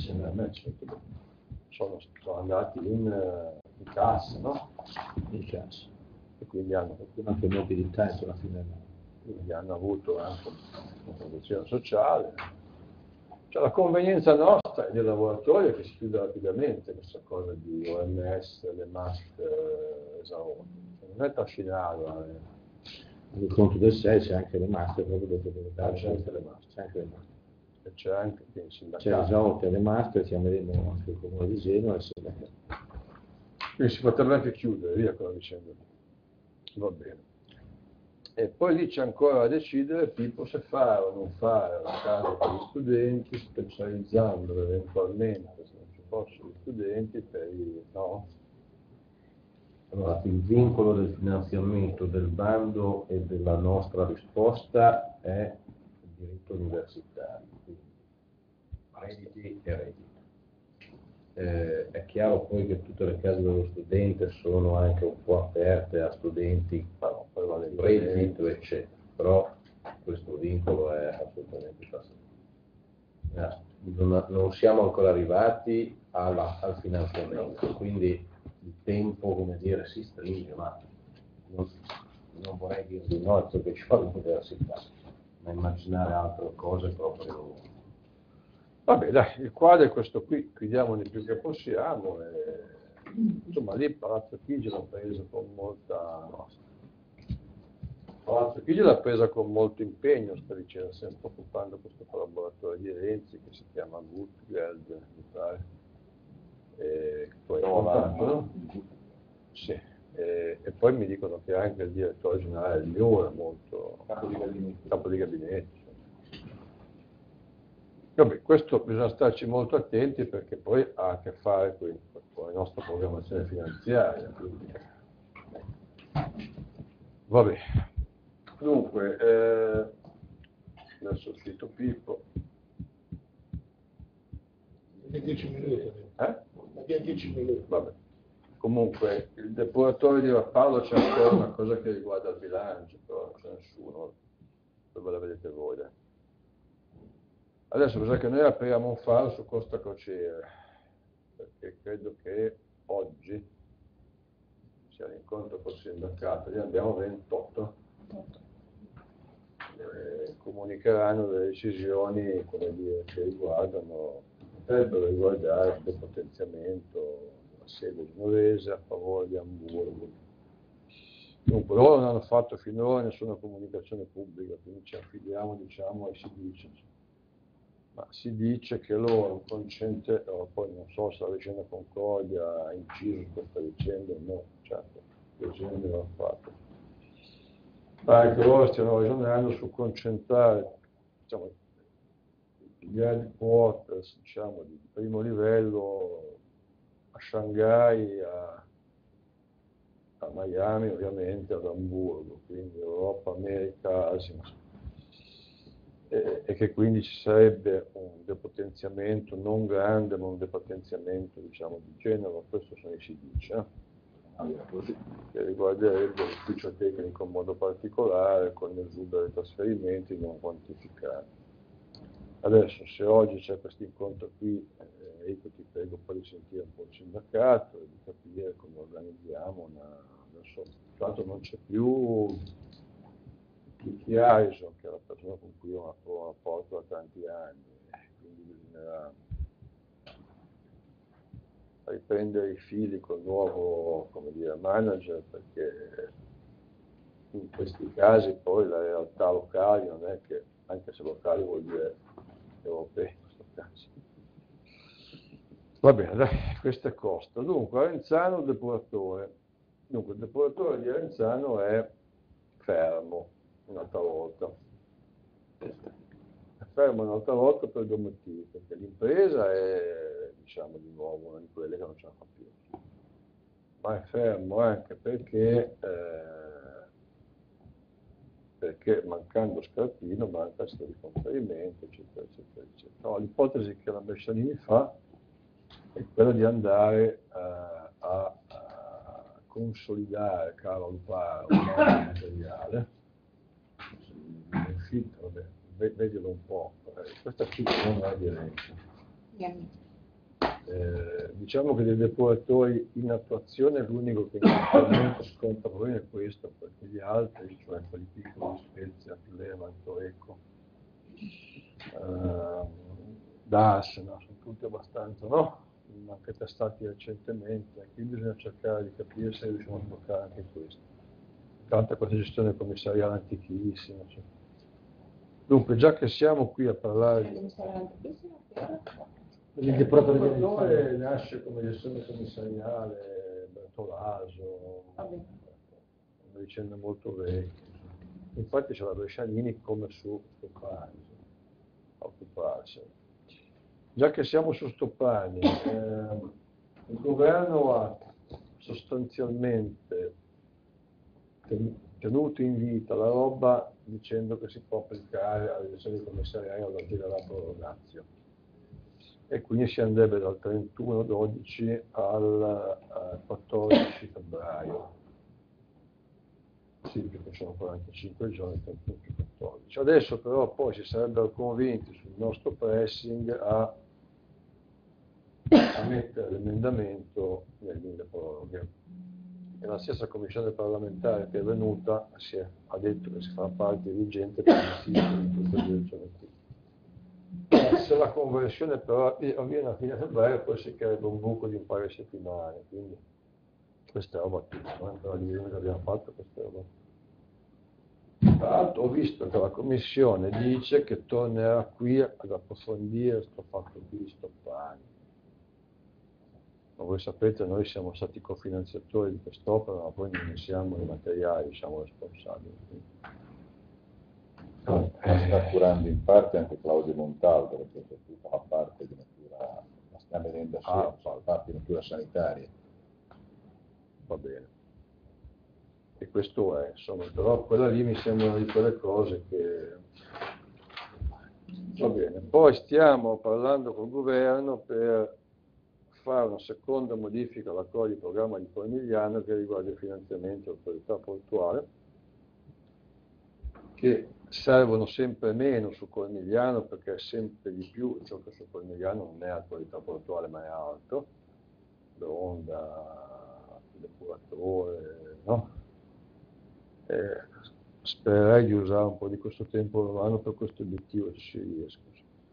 Sono andati in cassa, no? In cassa. E quindi hanno anche mobilità alla fine. Quindi hanno avuto anche una protezione sociale. Cioè la convenienza nostra e dei lavoratori è che si chiuda rapidamente questa cosa di OMS, le maschere, Esaote. Non è trascinarlo. Nel conto del 6 c'è anche le maschere, proprio dove c'è anche le maschere. C'è anche le maschere. E c'è anche il sindacato. C'è Esaote e le maschere, chiameremo anche il comune di Genova e il sindacato. Quindi si potrebbe anche chiudere, via quella vicenda. Va bene. E poi lì c'è ancora da decidere, Pippo, se fare o non fare la casa per gli studenti, specializzando eventualmente, se non ci fossero gli studenti, per i... no? Allora, il vincolo del finanziamento del bando e della nostra risposta è il diritto universitario, quindi redditi e redditi. È chiaro poi che tutte le case dello studente sono anche un po' aperte a studenti reddito, eccetera, però questo vincolo è assolutamente passato. Non siamo ancora arrivati al finanziamento, quindi il tempo, come dire, si stringe, ma non vorrei dire di no, perché ci fa l'università, ma immaginare altre cose proprio. Vabbè, dai, il quadro è questo qui, chiudiamo il più che possiamo. Insomma, lì Palazzo Chigi l'ha presa con Palazzo Chigi l'ha presa con molto impegno, sta dicendo, sempre occupando questo collaboratore di Renzi che si chiama Gutgeld, mi pare. Poi sì. E poi mi dicono che anche il direttore generale del MIUR è molto capo di gabinetto. Vabbè, questo bisogna starci molto attenti perché poi ha a che fare con la nostra programmazione finanziaria. Quindi. Vabbè, dunque, adesso ho scritto Pippo. 10 minuti. Abbiamo 10 minuti. Vabbè. Comunque, il depuratore di Rapallo c'è ancora una cosa che riguarda il bilancio, però non c'è nessuno, poi ve la vedete voi. Dai. Adesso bisogna che noi apriamo un file su Costa Crociere, perché credo che oggi sia l'incontro col sindacato, ne abbiamo 28. Comunicheranno le decisioni, come dire, che potrebbero riguardare il depotenziamento della sede genovese a favore di Amburgo. Dunque, loro non hanno fatto finora nessuna comunicazione pubblica, quindi ci affidiamo, diciamo, e si dice che loro poi non so se la vicenda Concordia ha inciso su questa vicenda, no, certo, l'esempio l'hanno fatto. Pare che loro stiano ragionando su concentrare, diciamo, gli headquarters, diciamo, di primo livello a Shanghai, a Miami, ovviamente, ad Amburgo, quindi Europa, America, Asia. E che quindi ci sarebbe un depotenziamento non grande, ma un depotenziamento, diciamo, di Genova, questo si dice, che riguarderebbe l'ufficio tecnico in modo particolare, con l'esubero dei trasferimenti non quantificati. Adesso, se oggi c'è questo incontro qui, Enrico, ti prego poi di sentire un po' il sindacato e di capire come organizziamo adesso, tra l'altro non c'è più Vicky Harrison, che è la persona con cui ho un rapporto da tanti anni, quindi bisognerà riprendere i fili col nuovo, come dire, manager, perché in questi casi poi la realtà locali non è che, anche se locali vuol dire europei in questo caso. Va bene, dai, questo è Costa. Dunque, Arenzano, depuratore. Dunque, il depuratore di Arenzano è fermo un'altra volta. È fermo un'altra volta per due motivi, perché l'impresa è, diciamo, di nuovo una di quelle che non ce la fa più. Ma è fermo anche perché mancando Scarpino manca il di conferimento, eccetera, eccetera, eccetera. No, l'ipotesi che la Bescianini fa è quella di andare a consolidare Carlo Luparo un materiale. È uscito, vabbè, vedilo un po'. Questa qui non è di Renzi. Diciamo che dei depuratori in attuazione l'unico che attualmente sconta problemi è questo, perché gli altri, cioè quelli piccoli, Spezia, Levanto, Ecco, DAS, no, sono tutti abbastanza, no? Anche testati recentemente, quindi bisogna cercare di capire se riusciamo a bloccare anche questo. Tanta questa gestione commissariale antichissima. Cioè. Dunque, già che siamo qui a parlare di... Il depuratore nasce come gestione commissariale, Bertolaso, una vicenda molto vecchia. Infatti c'è la Brescianini come su Stoppani, a occuparsi. Già che siamo su Stoppani, il governo ha sostanzialmente tenuto in vita la roba dicendo che si può applicare alle elezioni commissariali alla prorogatio. e quindi si andrebbe dal 31/12 al 14 febbraio. Sì, perché sono 45 giorni, 31 più 14. Adesso però poi si sarebbero convinti sul nostro pressing a mettere l'emendamento nel milleproroghe. E la stessa commissione parlamentare che è venuta ha detto che si fa parte vigente per insistere in questa direzione qui. Se la conversione però avviene a fine febbraio, poi si creerebbe un buco di un paio di settimane, quindi questa roba tutta, però di che abbiamo fatto questa roba. Tra l'altro ho visto che la commissione dice che tornerà qui ad approfondire questo fatto qui di Stoppani. Ma voi sapete, noi siamo stati cofinanziatori di quest'opera, ma poi non ne siamo i materiali, siamo responsabili. Sta curando in parte anche Claudio Montaldo, perché tutta la parte di natura, la stiamo vedendo assieme, la parte di natura sanitaria. Va bene. E questo è, insomma, però quella lì mi sembra di quelle cose che... Va bene. Poi stiamo parlando col governo per fare una seconda modifica all'accordo di programma di Cornigliano che riguarda il finanziamento dell'autorità portuale, che servono sempre meno su Cornigliano perché sempre di più ciò che su Cornigliano non è autorità portuale ma è altro, l'onda, depuratore, no? Spererei di usare un po' di questo tempo romano per questo obiettivo se ci riesco.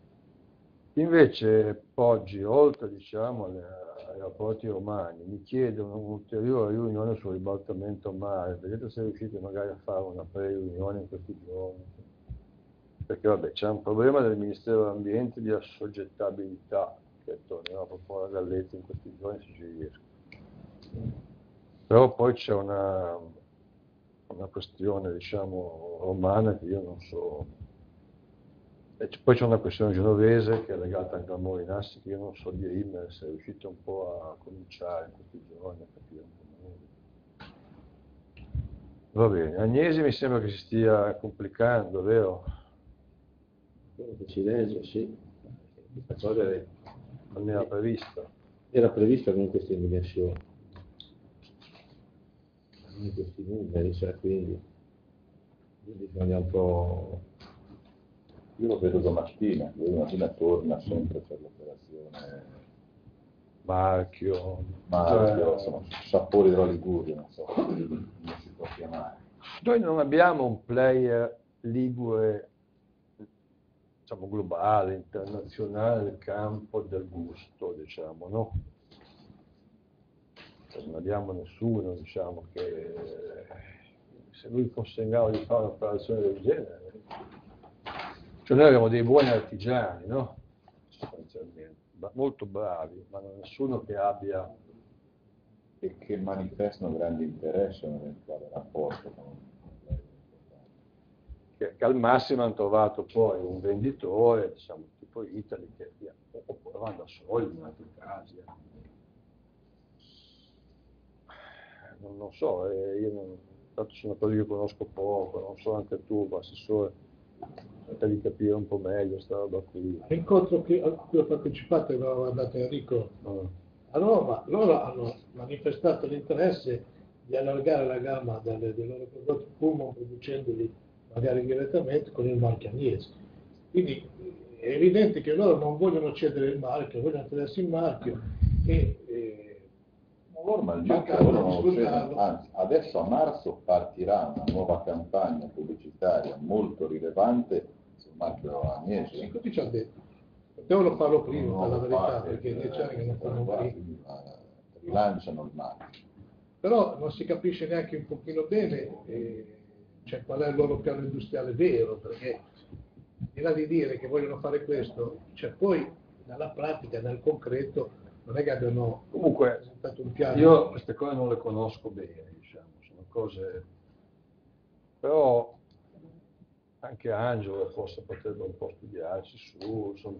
Invece oggi, oltre diciamo ai rapporti romani, mi chiedono un'ulteriore riunione sul ribaltamento a mare. Vedete se riuscite magari a fare una pre-riunione in questi giorni. Perché vabbè, c'è un problema del Ministero dell'Ambiente di assoggettabilità, che tornerà proprio alla galletta in questi giorni se ci riesco. Però poi c'è una questione, diciamo, romana che io non so. E poi c'è una questione genovese che è legata anche a Morinassi che io non so dirimere, se riuscite un po' a cominciare in questi giorni a capire un po' meglio. Va bene, Agnesi mi sembra che si stia complicando, vero? Quello che si legge, sì. Questa cosa non era prevista. Era prevista con queste dimensioni, in questi numeri, cioè, quindi bisogna un po'... Io lo vedo domattina torna sempre per l'operazione Marchio, insomma, Sapori della Liguria, non so come si può chiamare. Noi non abbiamo un player ligure, diciamo, globale, internazionale nel campo del gusto, diciamo, no? Non abbiamo nessuno, diciamo, che se lui fosse in grado di fare un'operazione del genere. Cioè noi abbiamo dei buoni artigiani, no? Sostanzialmente, molto bravi, ma non nessuno che abbia... E che manifestano grande interesse a un eventuale rapporto con che al massimo hanno trovato poi un venditore, diciamo, tipo Italy, che oppure vanno da soli in altri casi. Non so, io tanto sono quelli che conosco poco, non so anche tu, assessore, cerca di capire un po' meglio questa roba qui. L'incontro a cui ho partecipato e avevo mandato Enrico a Roma, loro hanno manifestato l'interesse di allargare la gamma dei loro prodotti Pullman producendoli magari direttamente con il marchio Agnesi. Quindi è evidente che loro non vogliono cedere il marchio, vogliono tenersi il marchio loro, ma il marchio loro non lo cedono, anzi adesso a marzo partirà una nuova campagna pubblicitaria molto rilevante sul marchio Agnesi. Sì, così ci ha detto. Devono farlo prima, per la verità, perché è necessario che non fanno prima. Rilanciano il marchio. Però non si capisce neanche un pochino bene cioè, qual è il loro piano industriale vero, perché al di là di dire che vogliono fare questo, cioè poi nella pratica, nel concreto, non è che abbiano presentato un piano. Io queste cose non le conosco bene, diciamo, sono cose... Però anche Angelo forse potrebbe un po' studiarci su, insomma.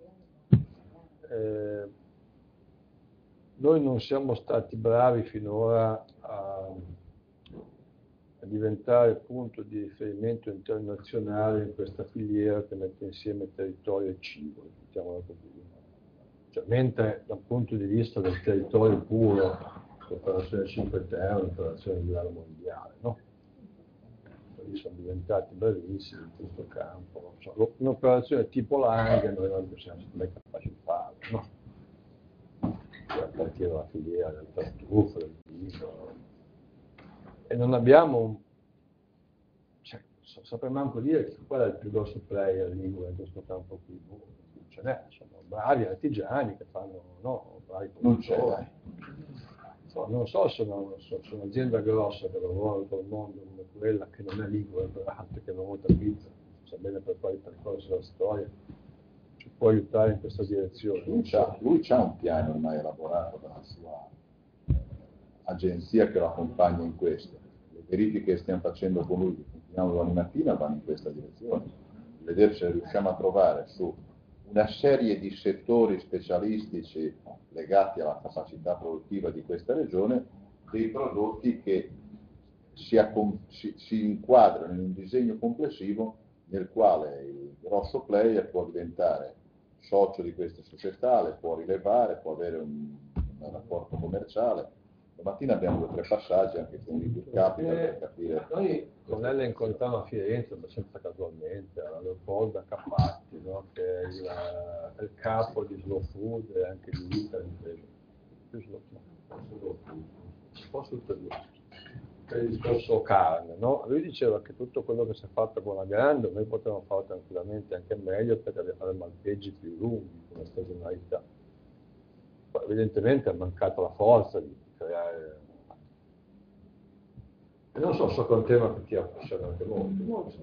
Noi non siamo stati bravi finora a diventare punto di riferimento internazionale in questa filiera che mette insieme territorio e cibo, mettiamola così. Cioè, mentre dal punto di vista del territorio puro, l'operazione 5 Terre è un'operazione a livello mondiale, no? Lì sono diventati bravissimi in questo campo. So, un'operazione tipo Lang noi non siamo mai capaci di farlo, no? A partire dalla filiera del tartufo, del vino. E non abbiamo cioè, saprei manco dire qual è il più grosso player lingua in questo campo qui. Non ce n'è, sono bravi artigiani che fanno, no, bravi produttori. Non so se sono un'azienda grossa che lavora in tutto il mondo come quella che non è lingua, peraltro, che non ho capito, non sa bene per quali percorsi della storia, ci può aiutare in questa direzione. Lui c'ha un piano ormai elaborato dalla sua agenzia che lo accompagna in questo. Le verifiche che stiamo facendo con lui, che continuiamo domani mattina, vanno in questa direzione. Vedere se riusciamo a trovare su una serie di settori specialistici legati alla capacità produttiva di questa regione dei prodotti che si inquadrano in un disegno complessivo nel quale il grosso player può diventare socio di queste società, le può rilevare, può avere un rapporto commerciale. Domattina abbiamo 2 o 3 passaggi anche con il Capital per capire. Noi con lei la incontriamo a Firenze, abbastanza casualmente, alla Leopolda Capatti, no? Che è il capo di Slow Food e anche di Italy, per il discorso carne, no? Lui diceva che tutto quello che si è fatto con la grande noi potevamo fare tranquillamente anche meglio perché avremmo alpeggi più lunghi con la stagionalità. Poi, evidentemente è mancata la forza di creare. E non so che è un tema che ti appassiona anche molto.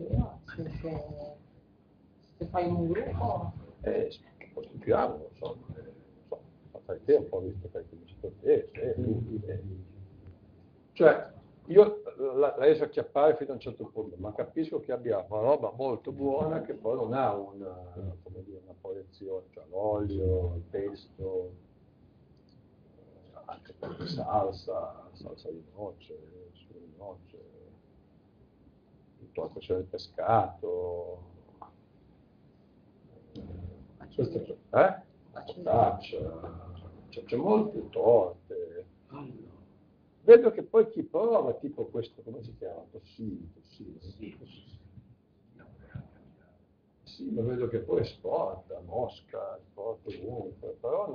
Se fai un gruppo. Costituiamo, insomma, fai tempo, ho visto che hai cominciato te, Cioè, io la riesco a chiappare fino a un certo punto, ma capisco che abbia una roba molto buona che poi non ha una proiezione, cioè l'olio, il pesto, anche per salsa di noce, sugo di noce, tutta la questione del pescato, la focaccia, c'è molte torte. Vedo che poi chi prova tipo questo, come si chiama? Tossino. Sì, ma vedo che poi esporta, Mosca, esporta ovunque, però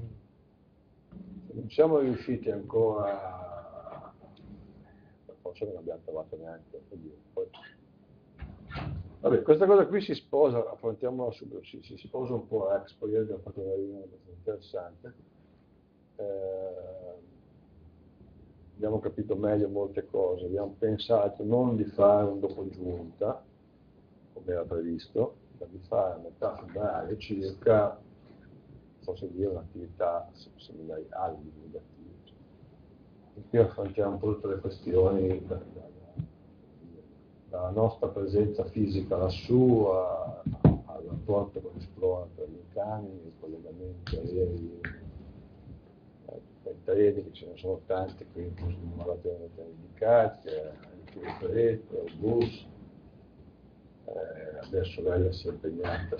non siamo riusciti ancora, forse non abbiamo trovato neanche. Poi. Vabbè, questa cosa qui si sposa, affrontiamola subito, si sposa un po' a Expo, ieri abbiamo fatto una riunione abbastanza interessante. Abbiamo capito meglio molte cose, abbiamo pensato non di fare un dopo giunta, come era previsto, ma di fare a metà febbraio circa, posso dire, un'attività seminariale, divulgativa, in cui affrontiamo un po' tutte le questioni dalla nostra presenza fisica lassù al rapporto con l'esplorator dei cani, i collegamenti aerei, i treni, che ce ne sono tanti, quindi sono relativamente indicati, il ferretto, il bus. Adesso lei si è impegnata,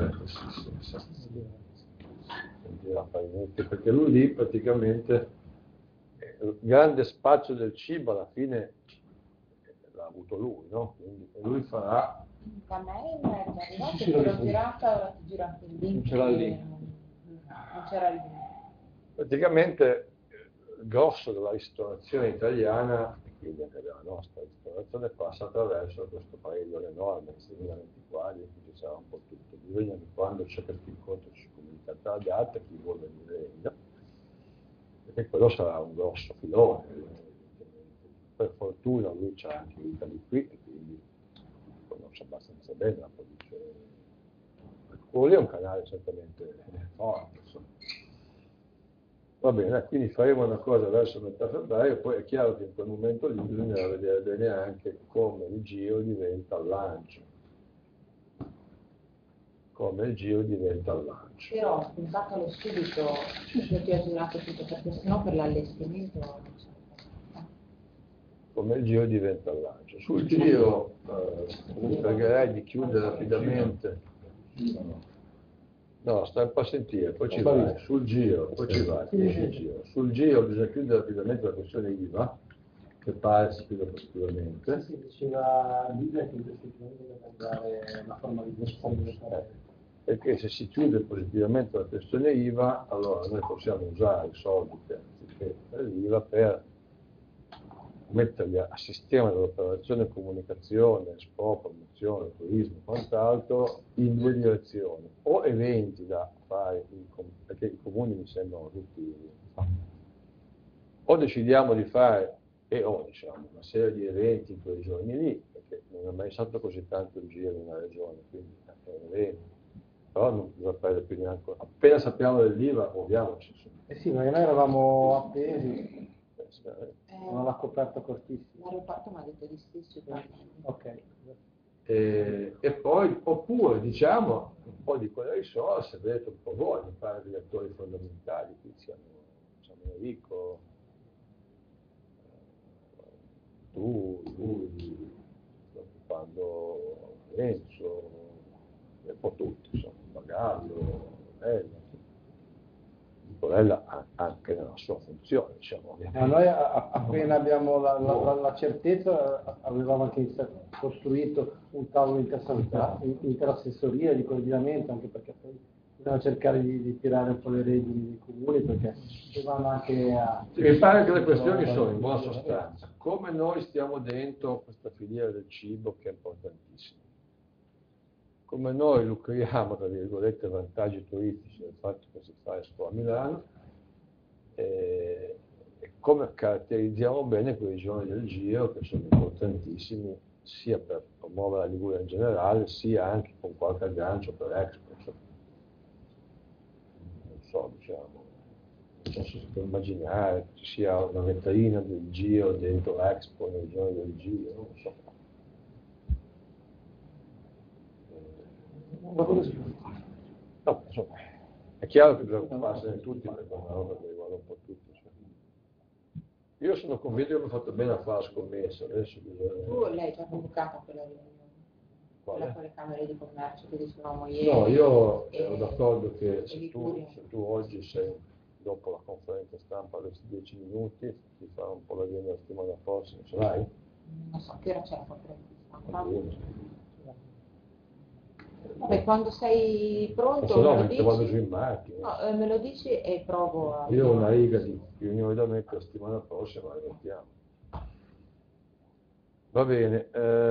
perché lui lì praticamente il grande spazio del cibo alla fine l'ha avuto lui, no? Quindi lui farà. Da me l'ho girata, ora ti girate il link. Non c'era il link. Non c'era il link. Praticamente il grosso della ristorazione italiana, e quindi anche della nostra ristorazione, passa attraverso questo paese enorme, 6.024, in cui ci sarà un po' tutto. Bisogna che quando c'è questo incontro ci comunica tra le altre, chi vuole venire, perché quello sarà un grosso filone. Per fortuna lui c'ha anche vita di qui, e quindi conosce abbastanza bene la produzione. Quello lì è un canale certamente forte, insomma. Va bene, quindi faremo una cosa verso metà febbraio, poi è chiaro che in quel momento lì bisogna vedere bene anche come il giro diventa il lancio. Però ho puntatelo subito, io ti ho girato tutto, perché sennò per l'allestimento. Come il giro diventa il lancio. Sul giro vi pregherei di chiudere rapidamente No, stai un po' a sentire, poi ci vai, sul giro, poi ci vai, sul giro. Sul giro bisogna chiudere rapidamente la questione IVA, che pare si chiude positivamente. Sì, diceva Livia che effettivamente deve andare una formalizzazione del parere. Perché se si chiude positivamente la questione IVA, allora noi possiamo usare i soldi per l'IVA per metterli a sistema dell'operazione comunicazione, Expo, promozione, turismo, quant'altro, in due direzioni. O eventi da fare, perché i comuni mi sembrano tutti, o decidiamo di fare diciamo, una serie di eventi in quei giorni lì, perché non è mai stato così tanto il giro in una regione, quindi è un evento. Però non bisogna perdere più neanche. Appena sappiamo dell'IVA, muoviamoci. Sì, ma noi eravamo appesi, non l'ha coperto cortissimo. L'aeroporto mi ha detto di sì, Ok. E poi, oppure diciamo, un po' di quelle risorse, vedete un po' voi, mi pare degli attori fondamentali, qui siamo Enrico, lui, sto occupando Lorenzo, e un po' tutti, insomma, Bagallo, Nicolella anche nella sua funzione, diciamo. Ma noi appena abbiamo la certezza avevamo anche costruito un tavolo interassessoria di coordinamento, anche perché poi bisogna cercare di tirare un po' le redini dei comuni, perché vanno anche a... Sì, mi pare che le questioni sono in buona sostanza come noi stiamo dentro questa filiera del cibo che è importantissima, come noi lucriamo, tra virgolette, vantaggi turistici del fatto che si fa Expo a Milano, e come caratterizziamo bene quei giorni del giro che sono importantissimi sia per promuovere la Liguria in generale, sia anche con qualche aggancio per Expo. Non so, diciamo, non so se si può immaginare che ci sia una vetrina del giro dentro Expo nei giorni del giro, non lo so. No, insomma, è chiaro che bisogna occuparsene tutti perché è una roba che riguarda un po' tutti. Io sono convinto che abbiamo fatto bene a fare la scommessa, adesso bisogna... Tu l'hai già convocata quella riunione? Quella con le camere di commercio che dicevamo ieri? No, io ero d'accordo che se tu oggi sei, dopo la conferenza stampa alle 10 minuti, ti fa un po' la riunione la settimana prossima, ce l'hai? Non so, che ora c'è la conferenza stampa? Vabbè, quando sei pronto se no, me lo mentre vado dici. giù in macchina. No, me lo dici e provo a... Io ho una riga di riunione da mettere la settimana prossima, la mettiamo. Va bene.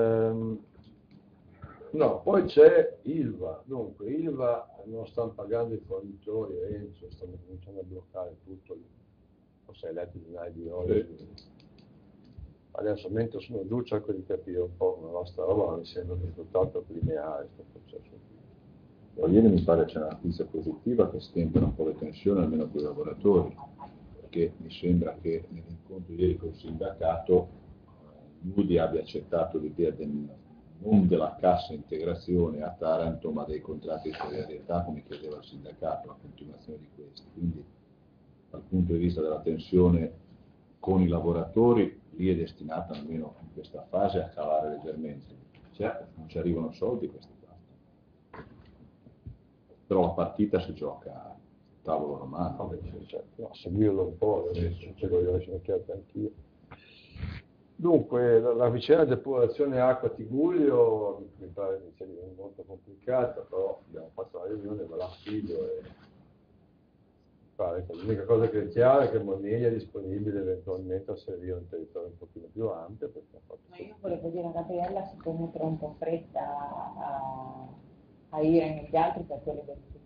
No, poi c'è Ilva. Dunque, Ilva non stanno pagando i fornitori, Enzo, stanno cominciando a bloccare tutto. Forse hai letto i giornali di oggi. Sì. Adesso, mentre sono giù, cerco di capire un po' come va sta roba, ma mi sembra tutt'altro lineare questo processo. Ieri mi pare c'è una notizia positiva che stempera un po' le tensioni, almeno con i lavoratori, perché mi sembra che nell'incontro ieri col sindacato Nudi abbia accettato l'idea non della cassa integrazione a Taranto, ma dei contratti di solidarietà come chiedeva il sindacato, la continuazione di questi. Quindi dal punto di vista della tensione con i lavoratori, lì è destinata almeno in questa fase a calare leggermente. Certo, non ci arrivano soldi questi basta. Però la partita si gioca a tavolo romano. No, seguirlo un po', ce lo voglio cercare anch'io. Dunque, la vicenda depurazione acqua Tigullio mi pare sia molto complicata, però abbiamo fatto la riunione con l'affido e pare che l'unica cosa che è chiara è che Moneglia è disponibile eventualmente a servire un territorio un pochino più ampio. Perché ha fatto io volevo dire a Gabriella se può mettere un po' fretta a Irene e gli altri per quelle verifiche.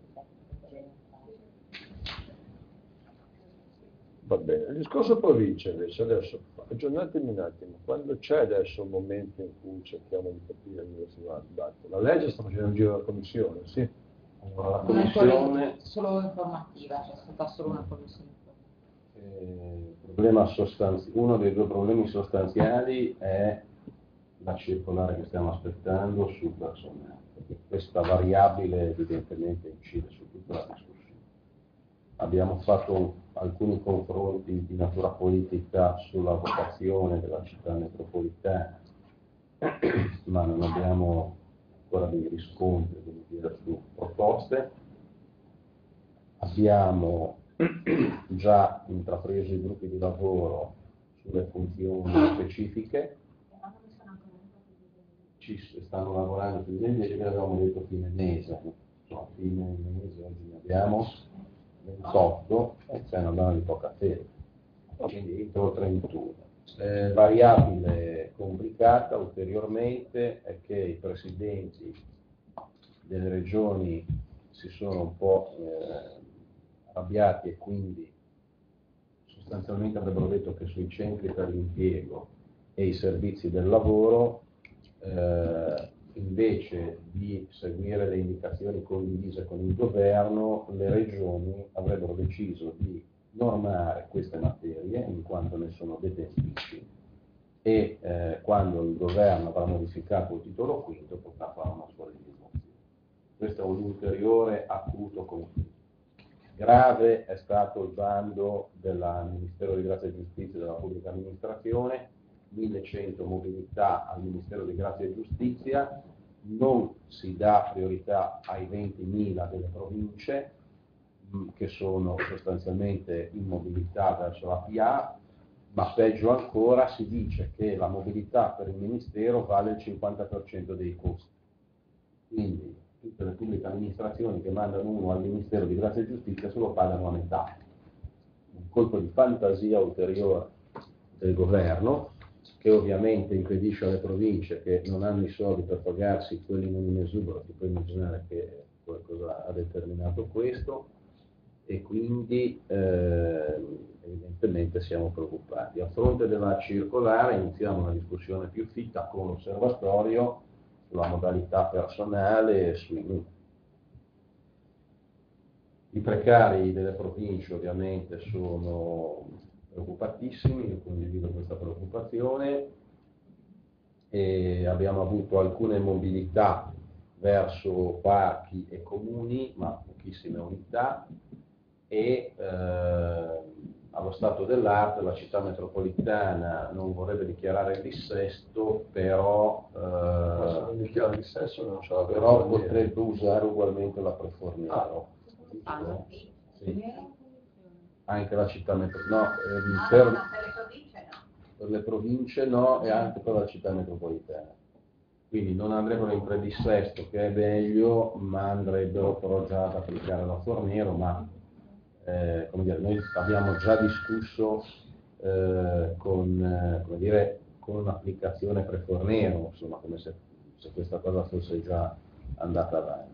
Va bene, il discorso provincia invece, adesso aggiornatemi un attimo, quando c'è adesso un momento in cui cerchiamo di capire dove si va il dibattito? La legge sta facendo un giro della commissione, sì? Allora, la commissione... Solo informativa, c'è stata solo una commissione. Uno dei due problemi sostanziali è la circolare che stiamo aspettando sul personale, perché questa variabile evidentemente incide su tutta la discussione. Abbiamo fatto alcuni confronti di natura politica sulla votazione della città metropolitana, ma non abbiamo ancora dei riscontri su proposte. Abbiamo già intrapreso i gruppi di lavoro sulle funzioni specifiche, ci stanno lavorando sui disegni, che avevamo detto fine mese, fine mese, oggi ne abbiamo 28 e c'è una banda di poca fede, quindi entro il 31. Variabile complicata ulteriormente è che i presidenti delle regioni si sono un po' arrabbiati e quindi sostanzialmente avrebbero detto che sui centri per l'impiego e i servizi del lavoro invece di seguire le indicazioni condivise con il governo, le regioni avrebbero deciso di normare queste materie in quanto ne sono detentrici e quando il governo avrà modificato il titolo quinto potrà fare una sua legislazione. Questo è un ulteriore acuto conflitto. Grave è stato il bando del Ministero di Grazia e Giustizia e della Pubblica Amministrazione, 1100 mobilità al Ministero di Grazia e Giustizia, non si dà priorità ai 20.000 delle province che sono sostanzialmente in mobilità verso la PA, ma peggio ancora si dice che la mobilità per il Ministero vale il 50% dei costi. Quindi tutte le pubbliche amministrazioni che mandano uno al Ministero di Grazia e Giustizia se lo pagano a metà. Un colpo di fantasia ulteriore del governo, che ovviamente impedisce alle province che non hanno i soldi per pagarsi quelli non in esubero, ti puoi immaginare che cosa ha determinato questo, e quindi evidentemente siamo preoccupati. A fronte della circolare iniziamo una discussione più fitta con l'osservatorio sulla modalità personale e sui numeri. I precari delle province ovviamente sono preoccupatissimi, io condivido questa preoccupazione, e abbiamo avuto alcune mobilità verso parchi e comuni, ma pochissime unità, e allo stato dell'arte la città metropolitana non vorrebbe dichiarare il dissesto, però potrebbe usare ugualmente la Prefornero. Sì. Anche la città metropolitana, per le province no, e anche per la città metropolitana. Quindi non andrebbero in predissesto, che è meglio, ma andrebbero però già ad applicare la Fornero, ma come dire, noi abbiamo già discusso con l'applicazione Prefornero, insomma, come se questa cosa fosse già andata avanti.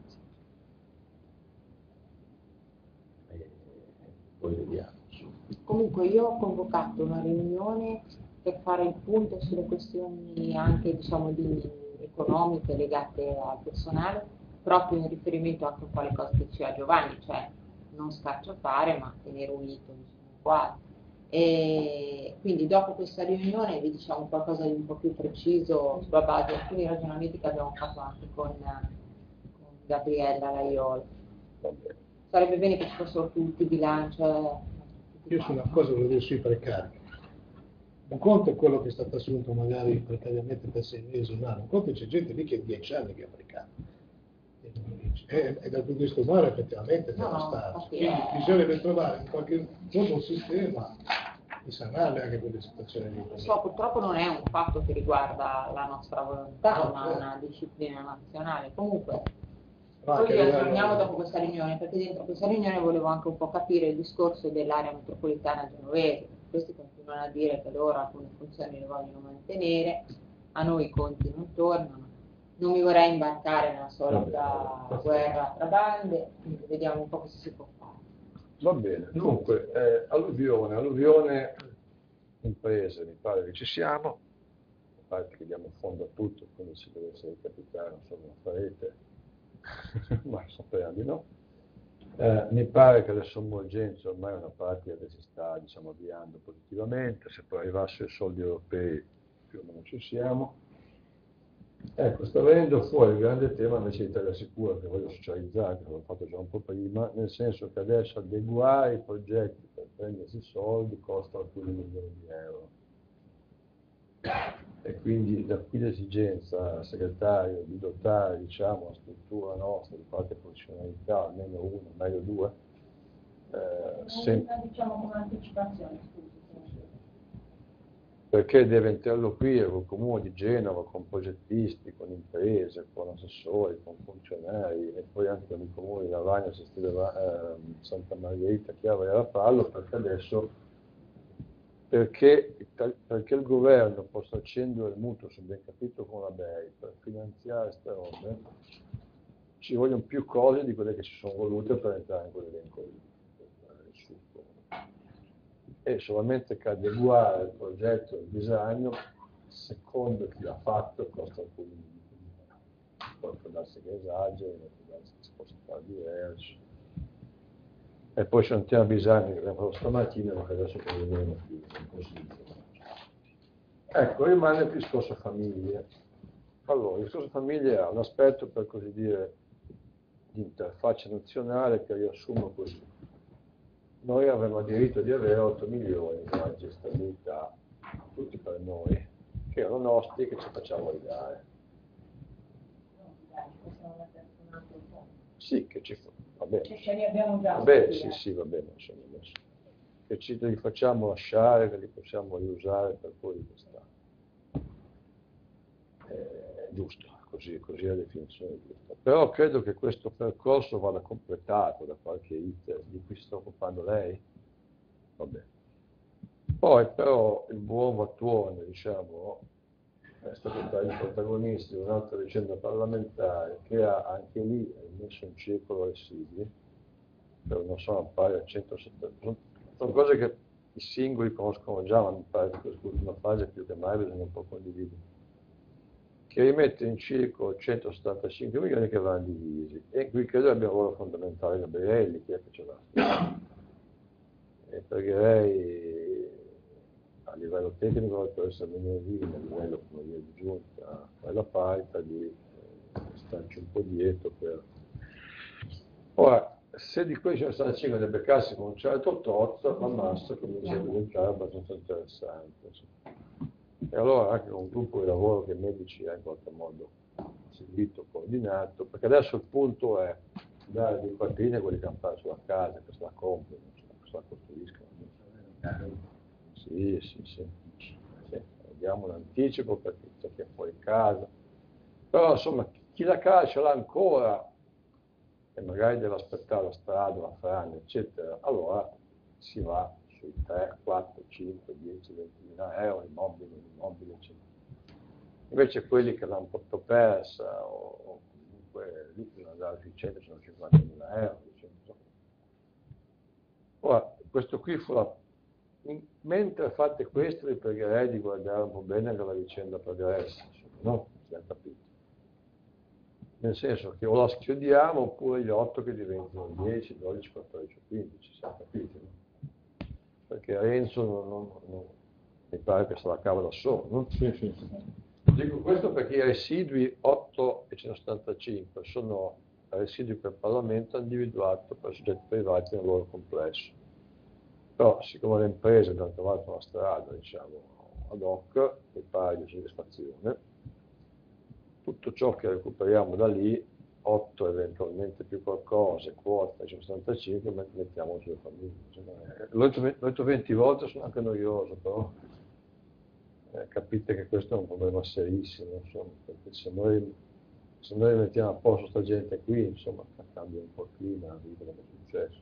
Poi vediamo. Comunque io ho convocato una riunione per fare il punto sulle questioni anche economiche legate al personale, proprio in riferimento anche a quale cosa che diceva Giovanni, cioè non scacciafare ma tenere unito quadro. E quindi dopo questa riunione vi diciamo qualcosa di un po' più preciso sulla base di alcuni ragionamenti che abbiamo fatto anche con Gabriella Laiolo. Sarebbe bene che ci fossero tutti i bilanci. Io su una cosa volevo dire sui precari. Un conto è quello che è stato assunto magari precariamente per 6 mesi, un anno, un conto c'è gente lì che è 10 anni che è precario. E dal punto di vista umano effettivamente è devastato. Quindi bisognerebbe trovare in qualche modo un sistema di sanare anche quelle situazioni lì. So, purtroppo non è un fatto che riguarda la nostra volontà, ma una disciplina nazionale. Comunque, poi li aggiorniamo dopo questa riunione, perché dentro questa riunione volevo anche un po' capire il discorso dell'area metropolitana genovese. Questi continuano a dire che loro alcune funzioni le vogliono mantenere, a noi i conti non tornano. Non mi vorrei imbarcare nella solita guerra tra bande, quindi vediamo un po' cosa si può fare. Va bene, dunque, alluvione, imprese, mi pare che ci siamo, a parte che diamo fondo a tutto, quindi se dovesse ricapitare, non so come farete, ma sappiamo di no. Mi pare che le sommergenze ormai è una pratica che si sta avviando positivamente, se poi arrivassero i soldi europei più o meno ci siamo. Ecco, sta venendo fuori il grande tema invece di Italia Sicura, che voglio socializzare, che l'ho fatto già un po' prima, nel senso che adesso adeguare i progetti per prendersi soldi costa alcuni milioni di euro. E quindi da qui l'esigenza, segretario, di dotare la struttura nostra di qualche professionalità, almeno uno, meglio due, Diciamo come anticipazione, scusi. Perché deve interloquire col comune di Genova, con progettisti, con imprese, con assessori, con funzionari e poi anche con i comuni di Lavagna, Santa Margherita, Chiava e Rapallo, perché il governo possa accendere il mutuo, se ben capito, con la BEI per finanziare queste robe, ci vogliono più cose di quelle che ci sono volute per entrare in quell'elenco lì. E solamente che adeguare il progetto, il design, secondo chi l'ha fatto, costa un po' di più. Poi può darsi che esageri, può darsi che si possa fare diverso. E poi c'è un tema design che abbiamo fatto stamattina, ma che adesso non vedremo più, così. Ecco, rimane il discorso famiglie. Allora, il discorso famiglie ha un aspetto, per così dire, di interfaccia nazionale che riassumo così. Noi avremo diritto di avere 8 milioni di margine di stabilità, tutti per noi, che erano nostri, che ci facciamo ridare. Sì, che ci fa, va bene. Ce li abbiamo già. Vabbè, sì, va bene, insomma, adesso. Che ci li facciamo lasciare, che li possiamo riusare per poi quest'anno. Giusto, così è la definizione giusta. Però credo che questo percorso vada completato da qualche iter di cui si sta occupando lei. Va bene. Poi però il buon Vattuone, diciamo, è stato tra i protagonisti di un'altra vicenda parlamentare che ha anche lì messo in circolo residui, per non so, pari a 170. Sono cose che i singoli conoscono già, ma mi pare che quest'ultima fase più che mai bisogna un po' condividere. Che rimette in circolo 175 milioni che vanno divisi. E qui credo abbia un ruolo fondamentale Gabrielli, chi è che ce l'ha? E perché a livello tecnico può essere meno vivo, a livello come via di giunta, fai la parte di starci un po' dietro per... Ora, se di quei 175 ne beccassimo un certo tot, la massa comincia a diventare abbastanza interessante. E allora anche con un gruppo di lavoro che i medici ha in qualche modo seguito, coordinato, perché adesso il punto è dare dei quattrini a quelli che hanno fatto sulla casa, che se la comprano, che se la costruiscono. Sì. Diamo un anticipo perché c'è chi è fuori casa. Però insomma, chi la casa ce l'ha ancora e magari deve aspettare la strada, la frana, eccetera, allora si va sui 3, 4, 5, 10, 20 mila euro, immobili, eccetera. Invece quelli che l'hanno un po' persa o comunque lì bisogna andare sui 100, 150 mila euro. 100. Ora, questo qui fu mentre fate questo vi pregherei di guardare un po' bene che la vicenda progressa, no? Si è capito. Nel senso che o la schiodiamo oppure gli 8 che diventano 10, 12, 14, 15, si è capito, no? Perché Renzo non mi pare che se la cava da solo, no? Sì. Dico questo perché i residui 8 e 175 sono residui che il Parlamento ha individuato per soggetti privati nel loro complesso. Però, siccome le imprese abbiamo trovato una strada, diciamo, ad hoc, che pari di soddisfazione, tutto ciò che recuperiamo da lì, 8 eventualmente più qualcosa, quota 175, mettiamo sulle famiglie. L'ho detto 20 volte, sono anche noioso, però capite che questo è un problema serissimo, insomma, perché se noi mettiamo a posto sta gente qui, insomma, cambia un po' il clima, vedi quello che è successo.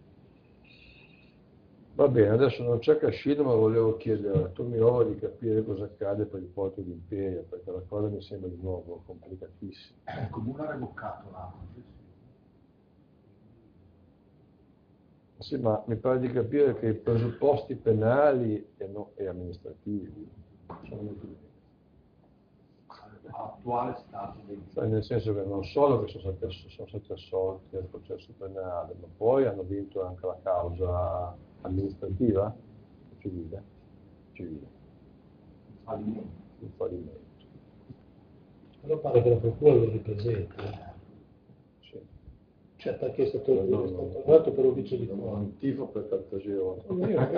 Va bene, adesso non c'è Cascino, ma volevo chiedere a Tomiova di capire cosa accade per il porto di Imperia, perché la cosa mi sembra di nuovo complicatissima. Il comune ha revocato la Sì, ma mi pare di capire che i presupposti penali e amministrativi sono molto diversi. Attuale stato dei... Cioè, nel senso che non solo che sono stati assolti nel processo penale, ma poi hanno vinto anche la causa amministrativa o civile? Civile. Il fallimento. Però pare che la procura lo ripresenti. Sì. Cioè perché è stato trovato per un vice di fuori. Non tifo per Caltagirone.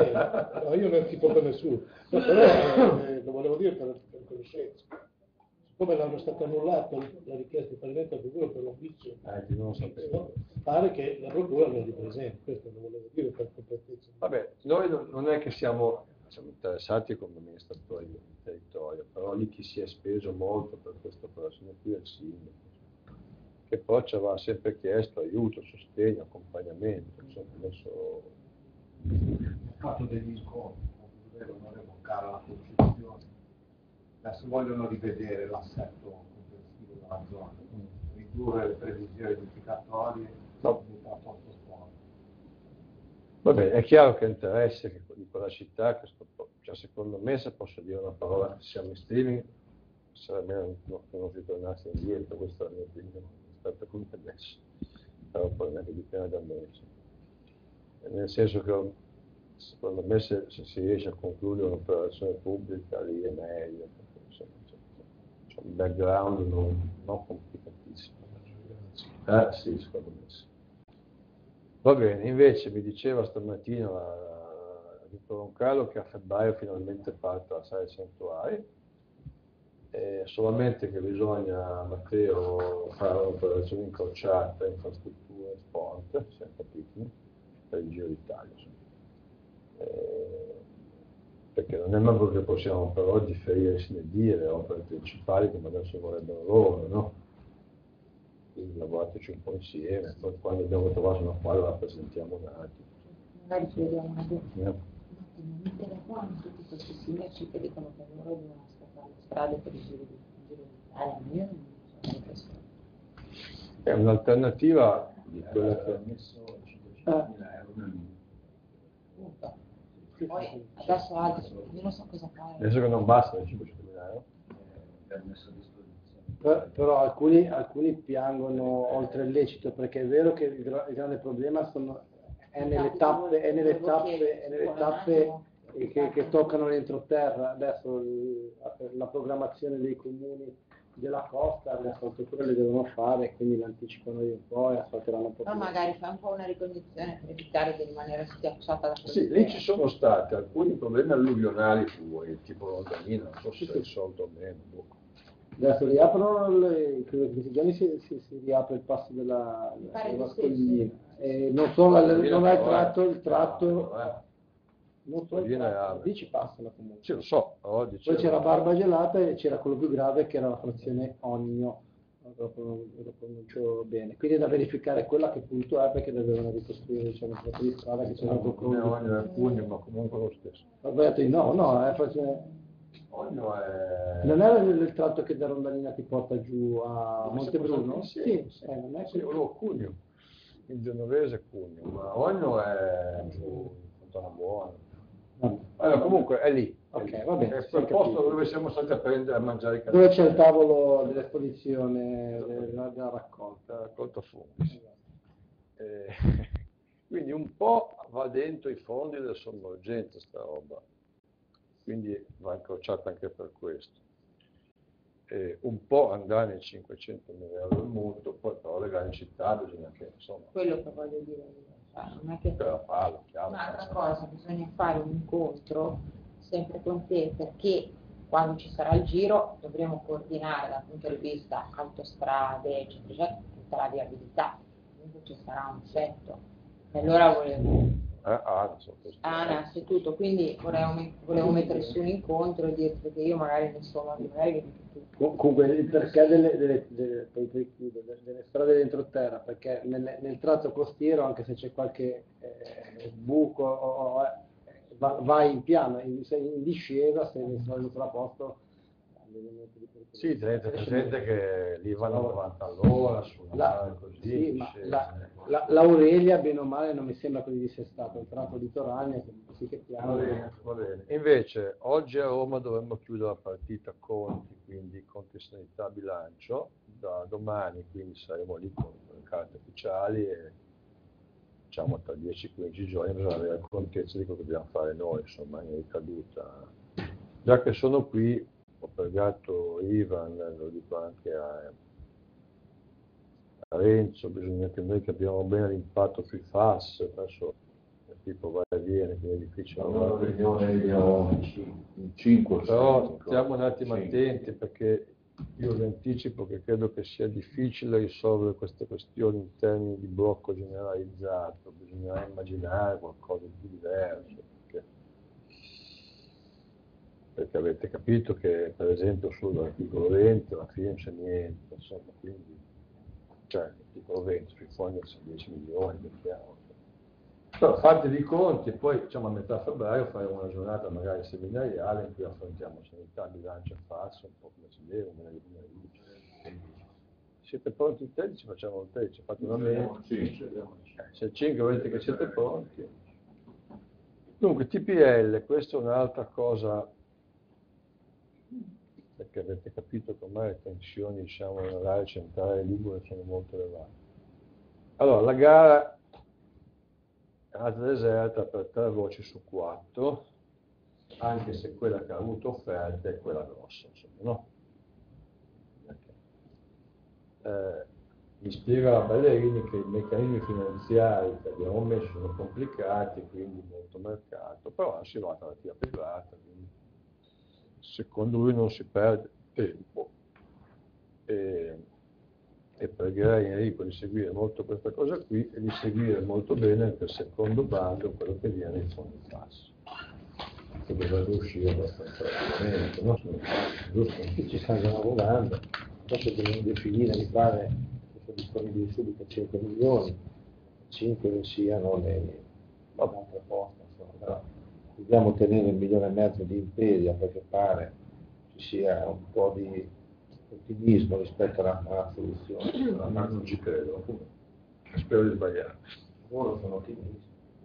Io non tifo per nessuno. No, però lo volevo dire per conoscenza. come l'hanno stato annullato la richiesta di fallimento della procura per un vizio, pare che la procura lo ripresenti, questo lo volevo dire per completezza. Vabbè, noi non è che siamo interessati come amministratori del territorio, però lì chi si è speso molto per questa operazione qui è il sindaco, che poi ci aveva sempre chiesto aiuto, sostegno, accompagnamento, insomma, adesso... fatto degli incontri, non evocare la Costituzione, adesso vogliono rivedere l'assetto complessivo della zona, ridurre le previsioni edificatorie, unità posto scuola. Vabbè, è chiaro che interesse di quella città, cioè, secondo me, se posso dire una parola, se siamo in streaming, sarebbe meglio che non si tornasse indietro, questa è la mia opinione, rispetto a come adesso, però poi non è che dipende da me. Nel senso che secondo me se si riesce a concludere un'operazione pubblica lì è meglio, perché insomma, c'è un background non complicatissimo. Sì, secondo me sì. Va bene, invece mi diceva stamattina Vittorio Roncallo che a febbraio finalmente parte la sala centrale, solamente che bisogna, Matteo, fare un'operazione incrociata, infrastrutture e sport, si è capito, per il Giro d'Italia. Perché non è manco che possiamo però differire sine die le opere principali come adesso vorrebbero loro, no? Quindi lavorateci un po' insieme, poi quando abbiamo trovato una quadra la presentiamo un attimo. Magari ci vediamo una volta. Mettere qua tutti questi sindaci che dicono che loro devono aspettare le strade per il Giro d'Italia, io non so questo. È un'alternativa di quella che ha messo 500.000 euro. Poi adesso altri, io non so cosa fare. Adesso che non basta i 500.000 euro, che ha messo a disposizione. Però alcuni piangono oltre il lecito, perché è vero che il grande problema è nelle tappe che toccano l'entroterra. Adesso la programmazione dei comuni della costa, le asfaltature le devono fare, quindi l'anticipano di un po' e asfalteranno un po' più. No, magari fa un po' una ricognizione per evitare di rimanere schiacciata da sì, lì ci sono stati alcuni problemi alluvionali pure, tipo Longanina, non so se è risolto o meno. Adesso riaprono, credo che questi giorni si riapre il passo della Scoglina. Non solo, non è il tratto, non so, lì ci passano comunque. Sì, lo so. Poi c'era Barba Gelata e c'era quello più grave che era la frazione Ogno, dopo lo pronuncio bene. Quindi è da verificare quella che punto è, perché dovevano ricostruire, diciamo, il tratto di strada che c'era un po' Ogno è Cugno, ma comunque lo stesso. Ho sbagliato di no, è frazione... Ogno è... Non è il tratto che da Rondalina ti porta giù a Montebruno? Sì, non è sì, volevo Cugno, il genovese Cugno, ma Ogno è giù, Fontana Buona. Allora, comunque è lì. Ok, va bene. È quel posto dove siamo stati a prendere a mangiare i cannoli. Dove c'è il tavolo dell'esposizione della raccolta funghi. Quindi un po' va dentro i fondi del sommergenza sta roba, quindi va incrociata anche per questo. Un po' andrà nei 500.000 euro il mutuo, poi però le grandi città bisogna che, insomma... Quello che voglio dire, non è che... Per la palla, chiaro. Un'altra cosa, bisogna fare un incontro sempre con te, perché quando ci sarà il giro dovremo coordinare dal punto di vista autostrade, eccetera, tutta la viabilità, comunque ci sarà un setto. E allora volevo... innanzitutto, quindi volevo mettere su un incontro e dirti che io magari ne so, magari... Comunque il perché delle strade dell'entroterra, perché nel tratto costiero, anche se c'è qualche buco, vai in piano, in discesa, se ne sono a posto. Sì, tenete presente che lì vanno 90 all'ora, così. Sì, ma l'Aurelia, bene o male, non mi sembra così dissestato, il tratto litoraneo, sì che piano. Va bene. Invece, oggi a Roma dovremmo chiudere la partita conti, quindi conti sanità bilancio, da domani quindi saremo lì con le carte ufficiali e diciamo tra 10-15 giorni bisogna avere contezza di quello che dobbiamo fare noi, insomma, in ricaduta. Già che sono qui, ho pregato Ivan, lo dico anche a Renzo, bisogna che noi capiamo bene l'impatto sui FAS, adesso il tipo va e viene, quindi è difficile. Una riunione in 5, però stiamo un attimo attenti, perché Io vi anticipo che credo che sia difficile risolvere queste questioni in termini di blocco generalizzato, bisognerà immaginare qualcosa di più diverso, perché avete capito che per esempio sull'articolo 20 alla fine non c'è niente, insomma, quindi, cioè l'articolo 20 sui fondi sono 10 milioni, mettiamo. Però fate i conti e poi diciamo a metà febbraio faremo una giornata magari seminariale in cui affrontiamo sanità, bilancio, FAS, un po' come si deve, come dice. Siete pronti il 13? Facciamo il 13, fate una media. Se 5 vedete che siete pronti. Dunque, TPL, questa è un'altra cosa, perché avete capito che ormai le tensioni diciamo, nell'area centrale ligure sono molto elevate. Allora, la gara è stata deserta per 3 voci su 4, anche se quella che ha avuto offerte è quella grossa, insomma, no? Mi spiega la Ballerini che i meccanismi finanziari che abbiamo messo sono complicati, quindi molto mercato, però si va alla via privata, quindi secondo lui non si perde tempo. E pregherei Enrico di seguire molto questa cosa qui e di seguire molto bene anche il secondo bando, quello che viene in fondo FAS, che dovrebbe uscire abbastanza rapidamente, no? Giusto? Qui ci stanno già lavorando, adesso dobbiamo definire, mi pare, che sono disponibili subito 5 milioni, 5 che siano un'altra posta, insomma, però dobbiamo ottenere 1,5 milioni di Imperia perché pare ci sia un po' di ottimismo rispetto alla soluzione. Ma non ci credo, spero di sbagliare. Loro sono ottimisti.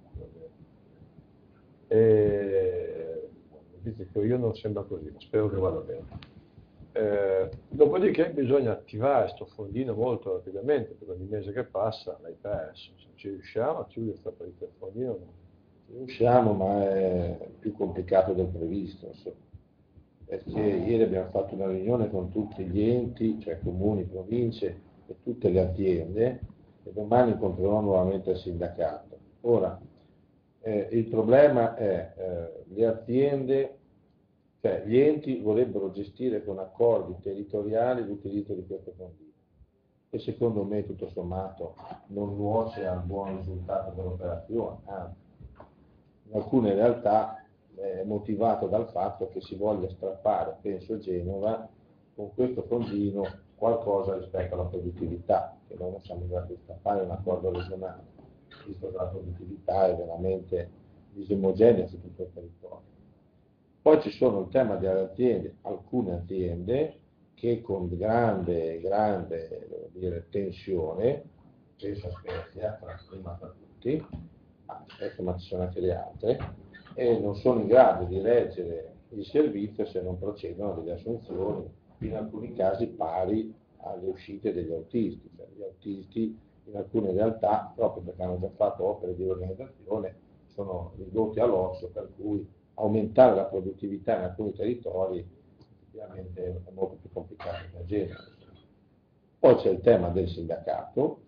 Dite che io non sembra così, ma spero che vada bene. Dopodiché bisogna attivare questo fondino molto rapidamente, perché ogni mese che passa l'hai perso. Se ci riusciamo a chiudere questa partita del fondino, no. Ci riusciamo, ma è più complicato del previsto, insomma. Perché ieri abbiamo fatto una riunione con tutti gli enti, cioè comuni, province e tutte le aziende, e domani incontrerò nuovamente il sindacato. Ora, il problema è le aziende, cioè gli enti vorrebbero gestire con accordi territoriali l'utilizzo di questo fondino, e secondo me tutto sommato non nuoce al buon risultato dell'operazione, anzi, in alcune realtà è motivato dal fatto che si voglia strappare, penso Genova, con questo fondino qualcosa rispetto alla produttività, che noi non siamo in grado di strappare un accordo regionale, visto che la produttività è veramente disomogenea su tutto il territorio. Poi ci sono il tema delle aziende, alcune aziende che con grande devo dire, tensione, penso a Spezia, prima tra tutti, ma ci sono anche le altre, e non sono in grado di reggere il servizio se non procedono a delle assunzioni, in alcuni casi pari alle uscite degli autisti. Cioè, gli autisti in alcune realtà, proprio perché hanno già fatto opere di organizzazione, sono ridotti all'osso, per cui aumentare la produttività in alcuni territori effettivamente è molto più complicato che a Genova. Poi c'è il tema del sindacato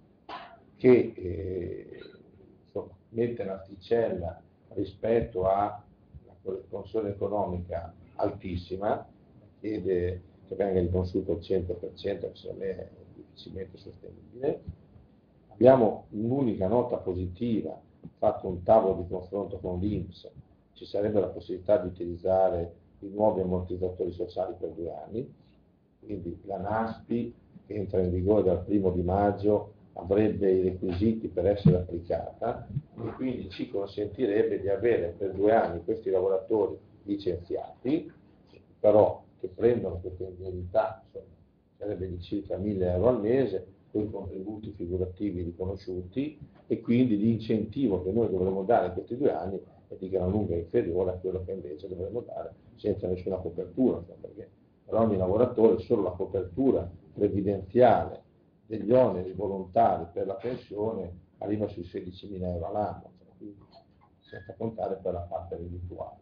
che insomma, mette l'asticella rispetto a una corresponsione economica altissima, chiede che venga riconosciuto il 100%, che secondo me è difficilmente sostenibile. Abbiamo un'unica nota positiva, fatto un tavolo di confronto con l'INPS, ci sarebbe la possibilità di utilizzare i nuovi ammortizzatori sociali per 2 anni, quindi la NASPI, che entra in vigore dal 1° maggio, avrebbe i requisiti per essere applicata e quindi ci consentirebbe di avere per 2 anni questi lavoratori licenziati, però che prendono queste indennità, sarebbe di circa 1.000 euro al mese, con i contributi figurativi riconosciuti, e quindi l'incentivo che noi dovremmo dare in questi 2 anni è di gran lunga inferiore a quello che invece dovremmo dare senza nessuna copertura, perché per ogni lavoratore solo la copertura previdenziale degli oneri volontari per la pensione arriva sui 16.000 euro all'anno, senza contare per la parte reddituale.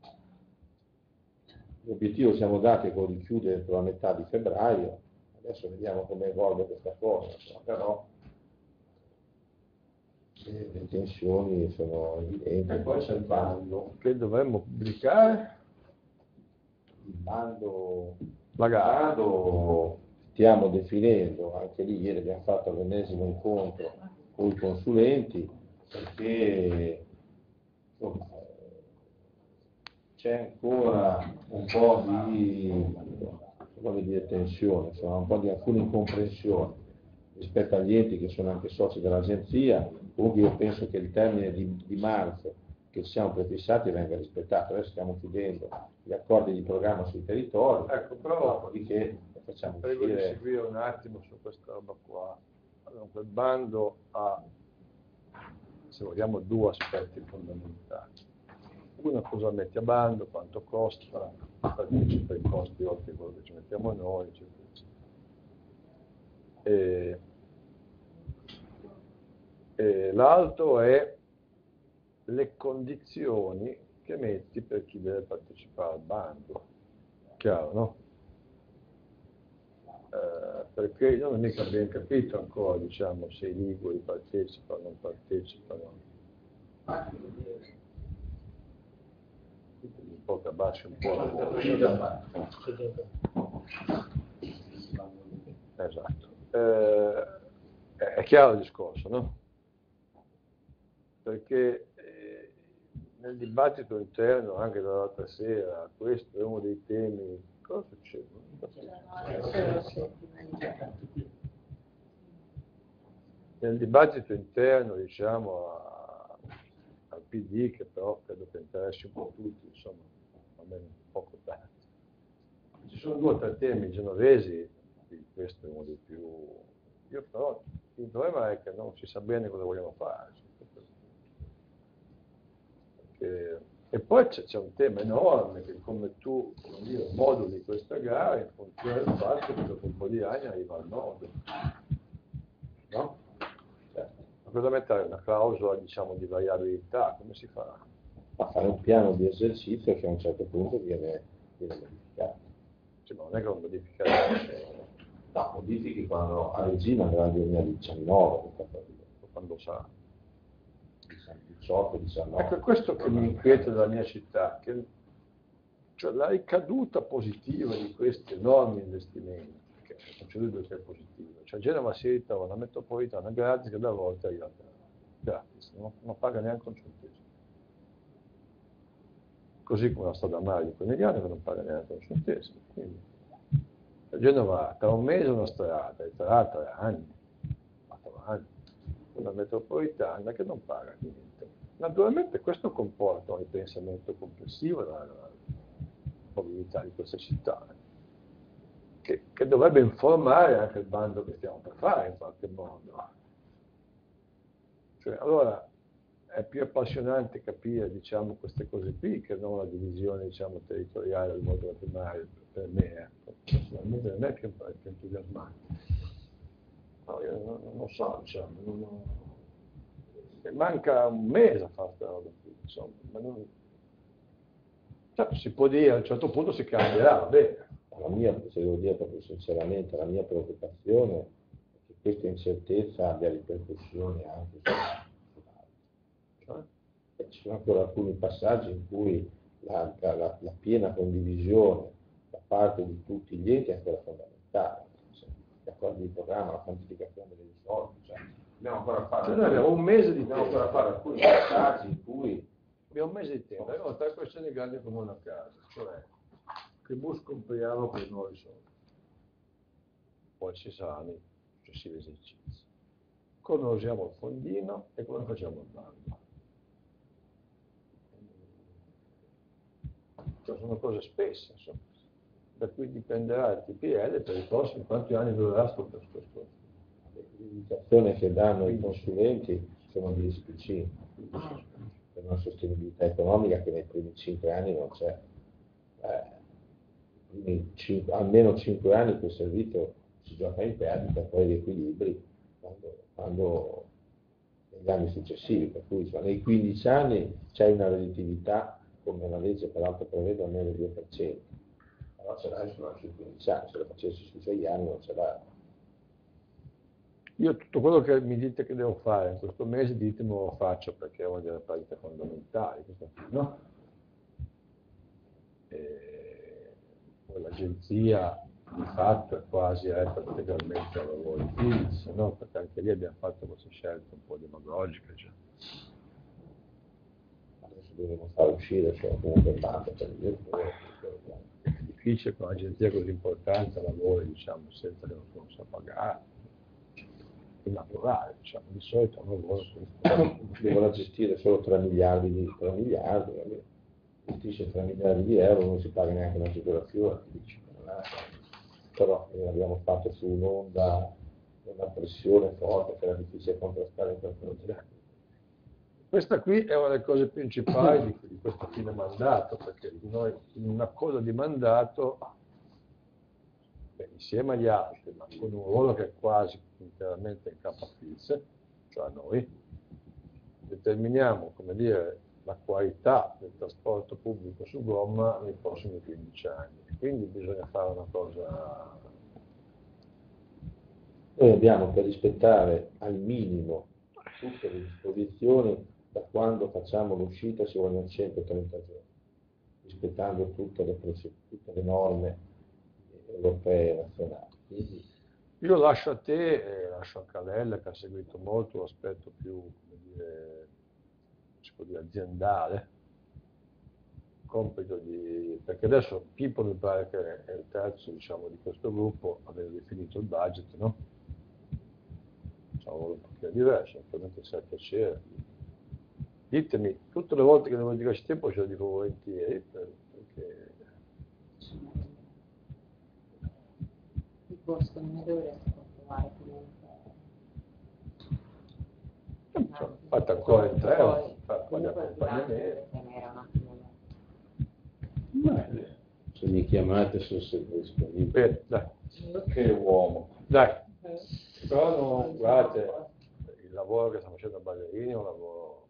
L'obiettivo siamo dati è quello di chiudere entro la metà di febbraio, adesso vediamo come evolve questa cosa, però le tensioni sono evidenti. E poi c'è il bando che dovremmo pubblicare. Il bando La gara. Stiamo definendo, anche lì ieri abbiamo fatto l'ennesimo incontro con i consulenti, perché insomma, c'è ancora un po' di tensione, insomma, un po' di alcune incomprensioni rispetto agli enti che sono anche soci dell'agenzia. Comunque io penso che il termine di marzo che ci siamo prefissati venga rispettato. Adesso stiamo chiudendo gli accordi di programma sui territori, Ecco, però dopodiché facciamo prego di uscire. seguire un attimo su questa roba qua. Allora, quel bando ha, se vogliamo, due aspetti fondamentali. Uno, cosa metti a bando, quanto costa, partecipa ai costi oltre quello che ci mettiamo noi, eccetera, eccetera. E l'altro è le condizioni che metti per chi deve partecipare al bando. Chiaro, no? Perché io non mica abbiamo capito ancora, diciamo, se i liguri partecipano o non partecipano. Un po' che abbassi un po'. Esatto. È chiaro il discorso, no? Perché nel dibattito interno, anche dall'altra sera, questo è uno dei temi. Cosa succede? Nel dibattito interno, diciamo, al PD, che però credo che interessi un po' tutti, insomma, almeno poco tanto. Ci sono 2 o 3 temi genovesi, questo è uno dei più. Io però il problema è che non si sa bene cosa vogliamo fare. E poi c'è un tema enorme che come tu moduli questa gara in funzione del fatto che dopo un po' di anni arriva al nodo. No? Ma cosa mettere? Una clausola, diciamo, di variabilità, come si fa? A fare un piano di esercizio che a un certo punto viene modificato. Cioè, ma non è che lo modificare. No, modifichi quando a regime andrà nel 2019, quando sarà. 18, 19. Ecco, questo che mi inquieta della mia città, che cioè, la ricaduta positiva di questi enormi investimenti, che non c'è dubbio che è positiva, cioè Genova si ritrova una metropolitana gratis che da volte arriva gratis, non paga neanche un centesimo. Così come la strada Mario di Conegliano che non paga neanche un centesimo. Quindi, Genova tra un mese una strada e tra 3 anni, 4 anni, una metropolitana che non paga niente. Naturalmente questo comporta un ripensamento complessivo della mobilità di questa città, che dovrebbe informare anche il bando che stiamo per fare in qualche modo. Cioè, allora è più appassionante capire, diciamo, queste cose qui che non la divisione, diciamo, territoriale del modulo primario per me, ecco. Personalmente non è più entusiasmante. No, io non so, diciamo, manca un mese a fare questa roba qui, insomma, ma non. Certo, si può dire, a un certo punto si cambierà, bene. Se devo dire proprio sinceramente, la mia preoccupazione è che questa incertezza abbia ripercussioni anche ci sono ancora alcuni passaggi in cui la piena condivisione da parte di tutti gli enti è ancora fondamentale. Gli accordi di programma, la quantificazione delle risorse, cioè, dobbiamo ancora fare. Noi abbiamo un mese di tempo. Dobbiamo ancora fare alcuni passaggi in cui. Abbiamo un mese di tempo. Abbiamo 3 questioni grandi comuni a casa, cioè che bus compriamo per i nuovi soldi. Poi ci saranno i successivi esercizi. Come usiamo il fondino e come facciamo il bando. Cioè, sono cose spesse, insomma, da cui dipenderà il TPL per i prossimi quanti anni durerà questo. L'indicazione che danno i consulenti sono gli SPC, per una sostenibilità economica che nei primi 5 anni non c'è. Almeno 5 anni quel servizio si gioca in perdita, poi gli equilibri quando negli anni successivi, per cui nei 15 anni c'è una redditività, come la legge peraltro prevede, almeno il 2%, però ce l'hai sui 15 anni, se lo facessi sui 6 anni non ce l'hai. Io tutto quello che mi dite che devo fare in questo mese, ditemelo lo faccio, perché è una delle partite fondamentali, no? Poi l'agenzia di fatto è quasi praticamente a lavoro di Fields, no? Perché anche lì abbiamo fatto questa scelta un po' demagogica. Cioè. Adesso dobbiamo far uscire, cioè comunque tanto per il direttore. È difficile che un'agenzia così importante lavori, diciamo, senza che nessuno sia pagato. È naturale, diciamo, di solito un lavoro Devono gestire solo 3 miliardi, vabbè. Gestisce 3 miliardi di euro, non si paga neanche un'assicurazione, però abbiamo fatto su un'onda, una pressione forte che era difficile contrastare in quel progetto. Questa qui è una delle cose principali di questo fine mandato, perché noi in una cosa di mandato, insieme agli altri, ma con un ruolo che è quasi interamente in capo a Fields, cioè a noi, determiniamo, come dire, la qualità del trasporto pubblico su gomma nei prossimi 15 anni. Quindi bisogna fare una cosa... Noi abbiamo per rispettare al minimo tutte le disposizioni, da quando facciamo l'uscita ci vogliono 130 giorni, rispettando tutte le norme europee e nazionali. Quindi... Io lascio a te e lascio a Calella, che ha seguito molto l'aspetto più, come dire, si può dire, aziendale, compito di... perché adesso Pippo mi pare che è il terzo, diciamo, di questo gruppo, aveva definito il budget, no? Diciamo un po' diverso, ovviamente se piacere. Ditemi, tutte le volte che devo dedicarci tempo ce lo dico volentieri, perché... Secondo me dovresti provare comunque. Fatta ancora in 3 ore, Poi fare accompagnamento. era un attimo. Se mi chiamate sono sempre disponibile. Dai. Che uomo. Dai. Però non, guardate, il lavoro che sta facendo Ballerini è un lavoro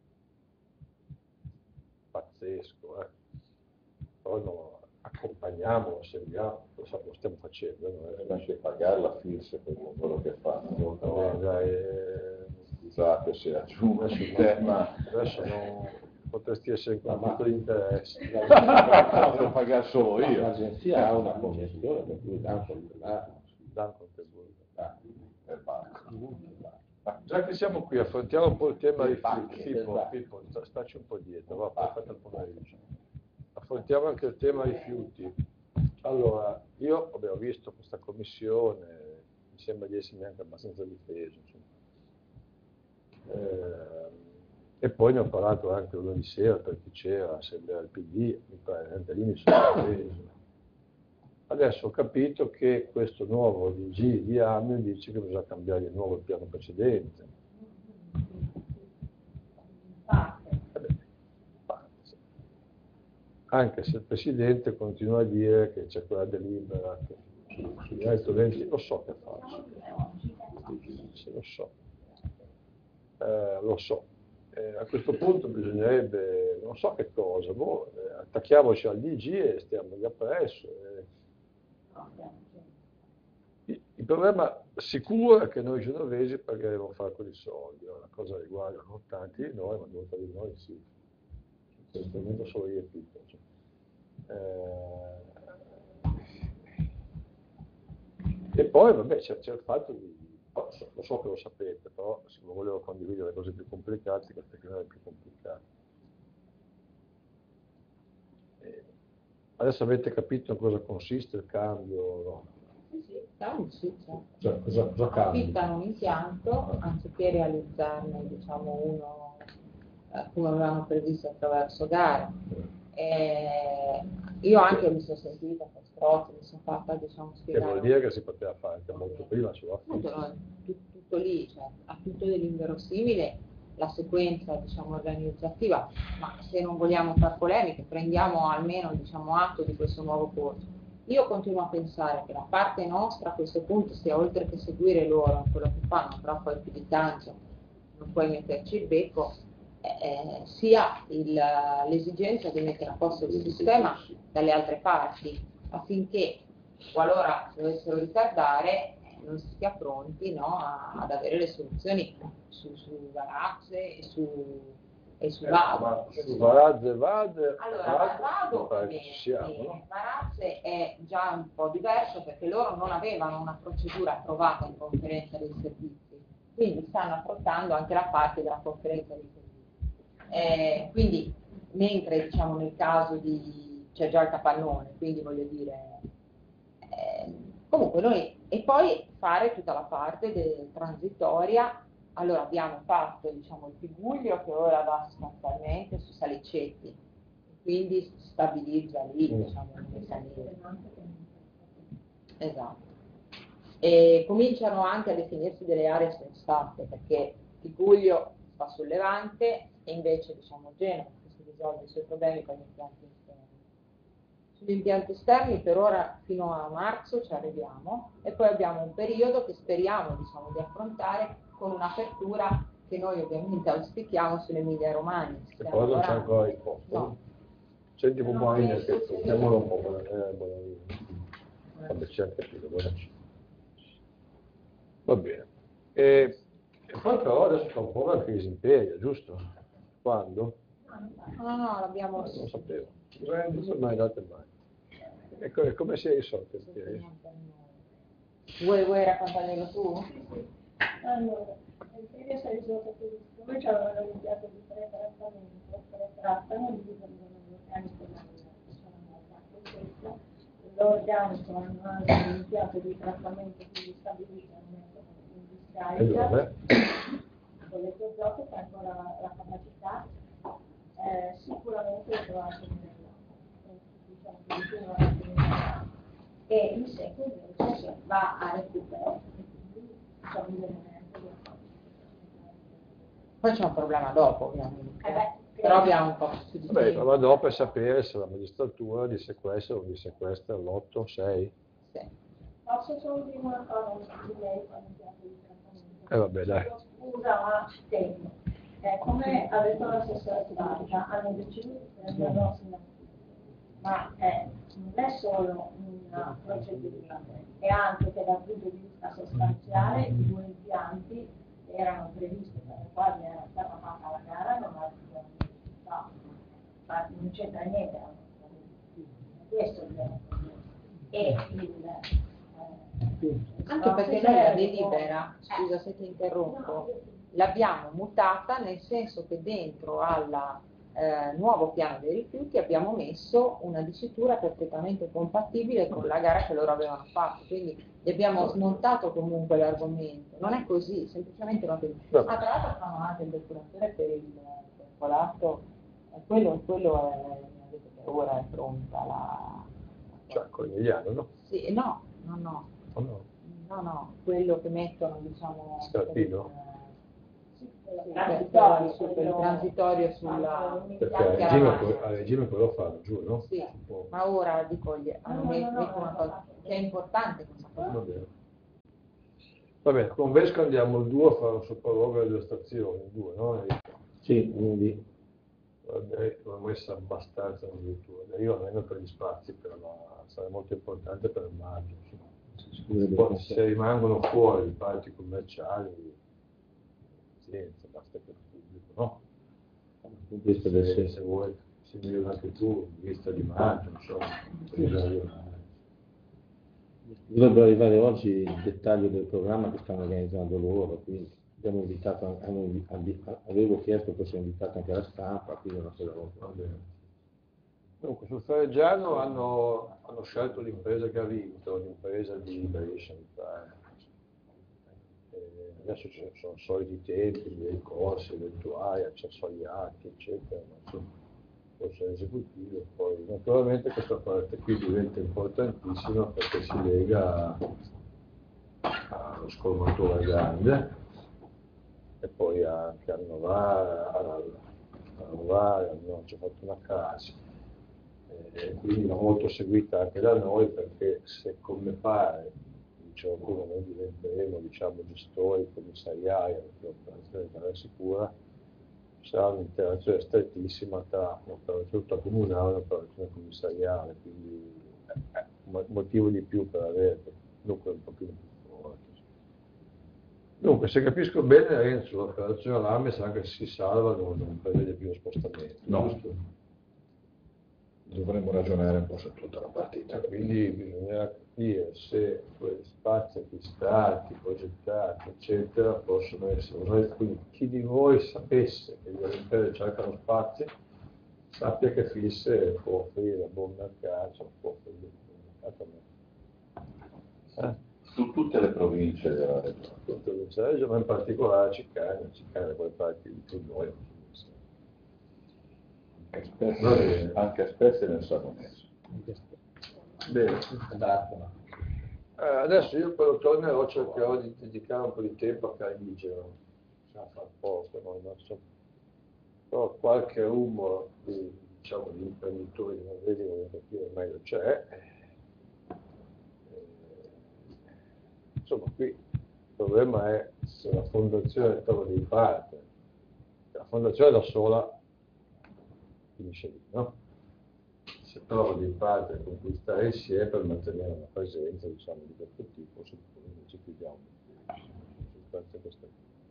pazzesco, Però no, accompagniamo, seguiamo, lo stiamo facendo. Deve anche pagarla Fields per quello che fa. Scusate se aggiungo sul tema. Adesso non potresti essere in conflitto di interesse. Devo pagare solo io. L'agenzia ha una commissione per cui dà un contributo. Per banco. Già che siamo qui, affrontiamo un po' il tema di Pippo, staci un po' dietro, va, poi fate il pomeriggio. Affrontiamo anche il tema rifiuti. Allora, io ho visto questa commissione, mi sembra di essermi anche abbastanza difeso. E poi ne ho parlato anche lunedì sera perché c'era l'assemblea del PD, mi pare, anche lì mi sono difeso. Adesso ho capito che questo nuovo DG di AMI dice che bisogna cambiare di nuovo il piano precedente. Anche se il Presidente continua a dire che c'è quella delibera che sugli altri eventi, lo so che faccio, lo so. A questo punto bisognerebbe, non so che cosa, attacchiamoci al DG e stiamo lì appresso. Il problema sicuro è che noi genovesi pagheremo fare quei soldi, la cosa riguarda non tanti di noi, ma molti di noi sì. In questo momento solo io e Pippo. E poi vabbè c'è il fatto di, lo so che lo sapete, però se volevo condividere le cose più complicate, queste che non è più complicate. Adesso avete capito in cosa consiste il cambio? No? Sì, Cioè, cosa cambia? Affittano un impianto anziché realizzarne, diciamo, uno come avevamo previsto attraverso gare. Io anche mi sono sentita Strozzi, mi sono fatta, diciamo, spiegare. Che vuol dire che si poteva fare anche molto prima sulla tutto lì, cioè, ha tutto dell'inverosimile la sequenza, diciamo, organizzativa, ma se non vogliamo far polemiche, prendiamo almeno, diciamo, atto di questo nuovo corso. Io continuo a pensare che la parte nostra a questo punto sia, oltre che seguire loro in quello che fanno, però poi più di tanto non puoi metterci il becco, sia l'esigenza di mettere a posto il sistema dalle altre parti, affinché qualora dovessero ritardare non si sia pronti, no, ad avere le soluzioni su Varazze e su VAD. Su Varazze e VAD, Allora, VAD pare che ci siamo, no? Marazze è già un po' diverso perché loro non avevano una procedura approvata in conferenza dei servizi, quindi stanno affrontando anche la parte della conferenza dei servizi. Quindi mentre diciamo nel caso di c'è già il capannone, quindi voglio dire comunque noi e poi fare tutta la parte transitoria. Allora abbiamo fatto diciamo il Piguglio che ora va sostanzialmente su Salicetti, quindi si stabilizza lì diciamo nelle saliere. Esatto. E cominciano anche a definirsi delle aree sensate perché Piguglio sta sul Levante e invece diciamo Genova che si risolve i suoi problemi con gli impianti esterni. Sugli impianti esterni per ora fino a marzo ci arriviamo e poi abbiamo un periodo che speriamo diciamo, di affrontare con un'apertura che noi ovviamente auspichiamo sull'Emilia Romagna. E poi non c'è ancora il posto. No. Senti un po' che mettiamolo un po', vabbè c'è anche più, va bene. E poi però adesso fa un po' la crisi imperia, giusto? Quando? No, l'abbiamo... Non lo sapevo. Non sono mai date mai. E come si è risolto il crisi? Vuoi raccontarglielo tu? Allora, il primo si è risolto così, siccome ci avevano iniziato di tre trattano di l'organico l'organico hanno iniziato di trattamento quindi stabilito in discarica con le azote che ancora la capacità sicuramente lo anche e in seguito invece va a recupero poi c'è un problema dopo ovviamente però abbiamo un po' più di Vabbè, tempo. ma dopo è sapere se la magistratura di sequestro o di sequestra l'8, 6. Sì. Posso solo dire una cosa di lei quando piace di trattamento? Vabbè, dai. Scusa, ma tempo. Come ha detto l'assessore Sbarca, hanno deciso di prenderlo ma non è solo una procedura, è anche che dal punto di vista sostanziale i due impianti erano previsti per le quali era stata fatta la gara, non c'entra niente, questo è il vero problema. E anche perché noi la delibera, scusa se ti interrompo, l'abbiamo mutata nel senso che dentro al nuovo piano dei rifiuti abbiamo messo una dicitura perfettamente compatibile con la gara che loro avevano fatto, quindi gli abbiamo smontato comunque l'argomento, non è così, semplicemente non così. Tra l'altro fanno anche il depuratore per il percolato, quello è, mi ha detto che ora è pronta la... Cioè, Cornigliano, no? Sì, no, quello che mettono, diciamo... Strappino? Per il transitorio sulla... Perché a regime quello fanno giù, no? Sì, ma ora dico, metto una cosa, che è importante questa cosa. Va bene, con Vesco andiamo il 2 a fare un sopralluogo delle 2 stazioni, 2, no? Sì, lunedì. L'ho messa abbastanza addirittura, io almeno per gli spazi, sarà molto importante per il maggio. Poi se rimangono fuori i parchi commerciali, pazienza, basta per il pubblico, no? Se vuoi, se mi anche tu, in vista di maggio, insomma, dovrebbero arrivare oggi il dettaglio del programma che stanno organizzando loro, quindi abbiamo invitato, avevo chiesto che fosse invitato anche la stampa, quindi una cosa va bene. Dunque, sul Ferreggiano hanno scelto l'impresa che ha vinto, l'impresa di Brescia, mi pare. Adesso ci sono soliti tempi, dei corsi eventuali, accessoriati, eccetera, ma insomma, forse l'esecutivo. Poi naturalmente questa parte qui diventa importantissima perché si lega allo scolmatore grande e poi anche a Novara, abbiamo già fatto una casa. Quindi molto seguita anche da noi perché se come pare diciamo prima noi diventeremo gestori commissariali dell'operazione della sicura, sarà un'interazione strettissima tra un'operazione comunale e un'operazione commissariale, quindi motivo di più per avere dunque un pochino più forte. Dunque, se capisco bene, Renzo, l'operazione Alame sa che si salva, non prevede più lo spostamento. No. Giusto? dovremmo ragionare un po' su tutta la partita. Quindi bisognerà capire se quegli spazi acquistati, progettati, eccetera, possono essere usati. Quindi chi di voi sapesse che le imprese cercano spazi, sappia che FIS può offrire a buon mercato, può offrire a buon mercato a me. Su tutte le province della regione. Tutte le province, ma in particolare Ciccania da quelle parti di più noi. Anche spesso nel Savonese. Bene. Adesso io però tornerò, cercherò di dedicare un po' di tempo a Carigero, a far poco, no? Però qualche rumore di imprenditori di Norvegia voglio capire meglio c'è. Insomma, qui il problema è se la fondazione trova di parte. La fondazione da sola finisce lì, no? Se trova di parte conquistare insieme per mantenere una presenza, diciamo, di questo tipo, suppone invece chiudiamo sostanze queste.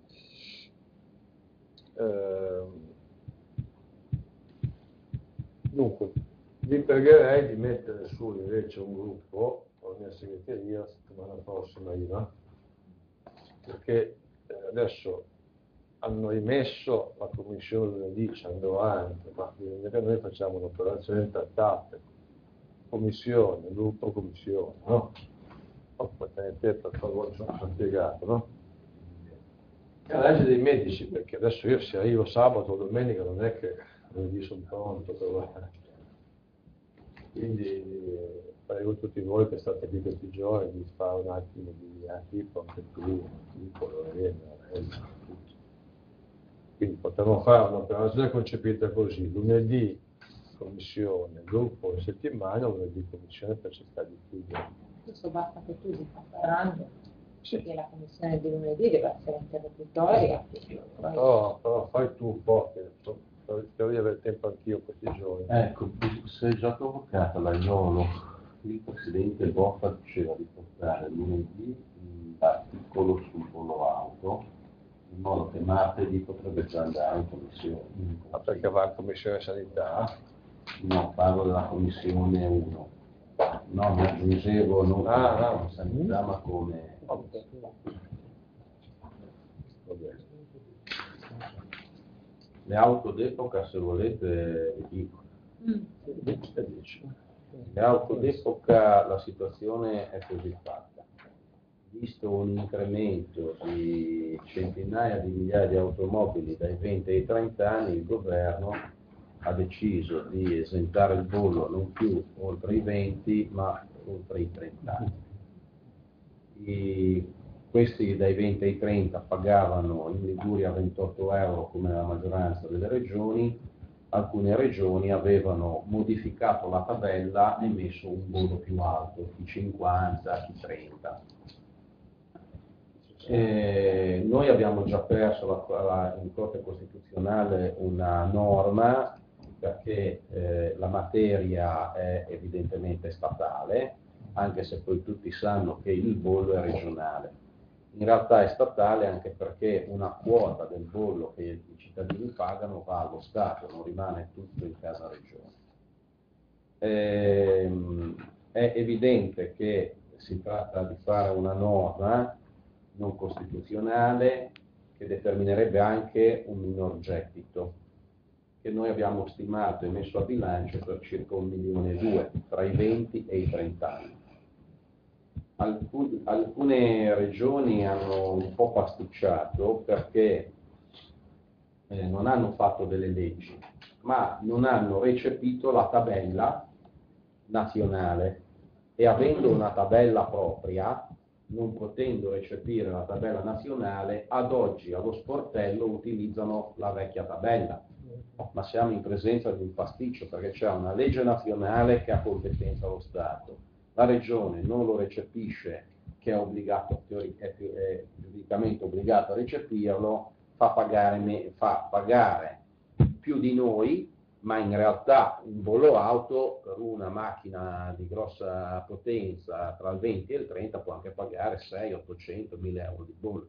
Dunque, vi pregherei di mettere su invece un gruppo con la mia segreteria la settimana prossima, Iva, perché adesso hanno rimesso la commissione lunedì, ci andrò avanti, ma bisogna che noi facciamo un'operazione tra tappe, commissione, gruppo, commissione, no? Poi te per favore sono spiegato, no? E la legge dei medici, perché adesso io se arrivo sabato o domenica non è che lunedì sono pronto per lavorare. Quindi prego tutti voi che state qui questi giorni di fare un attimo di tipo anche tu, tutti. Quindi potremmo fare un'operazione concepita così: lunedì commissione, gruppo in settimana, lunedì commissione per cercare di chiudere. Questo basta che tu di Fernando, sì. Che la commissione di lunedì deve essere interlocutoria. No, però fai tu un po', che spero di avere tempo anch'io questi giorni. Ecco, si è già convocata la Iolo, il presidente Boffa diceva di portare lunedì l'articolo sul volo auto, in modo che martedì potrebbe già andare in commissione. Ma perché va in commissione sanità? No, parlo della commissione 1. No, mi aggiungevo non come sanità, ma come... Va bene. Le auto d'epoca, se volete, vi dico. Le auto d'epoca, la situazione è così fatta. Visto un incremento di centinaia di migliaia di automobili dai 20 ai 30 anni, il governo ha deciso di esentare il bollo non più oltre i 20, ma oltre i 30 anni. Questi dai 20 ai 30 pagavano in Liguria 28 euro come la maggioranza delle regioni, alcune regioni avevano modificato la tabella e messo un bollo più alto, chi 50, chi 30. Noi abbiamo già perso in Corte Costituzionale una norma perché la materia è evidentemente statale, anche se poi tutti sanno che il bollo è regionale. In realtà è statale anche perché una quota del bollo che i cittadini pagano va allo Stato, non rimane tutto in casa regione. È evidente che si tratta di fare una norma non costituzionale che determinerebbe anche un minor gettito, che noi abbiamo stimato e messo a bilancio per circa 1,2 milioni tra i 20 e i 30 anni. Alcune regioni hanno un po' pasticciato perché non hanno fatto delle leggi, ma non hanno recepito la tabella nazionale e avendo una tabella propria, non potendo recepire la tabella nazionale, ad oggi allo sportello utilizzano la vecchia tabella. Ma siamo in presenza di un pasticcio perché c'è una legge nazionale che ha competenza allo Stato. La regione non lo recepisce, che è obbligato, è giuridicamente obbligato a recepirlo, fa pagare più di noi, ma in realtà un bollo auto per una macchina di grossa potenza tra il 20 e il 30 può anche pagare 6, 800, 1000 euro di bollo.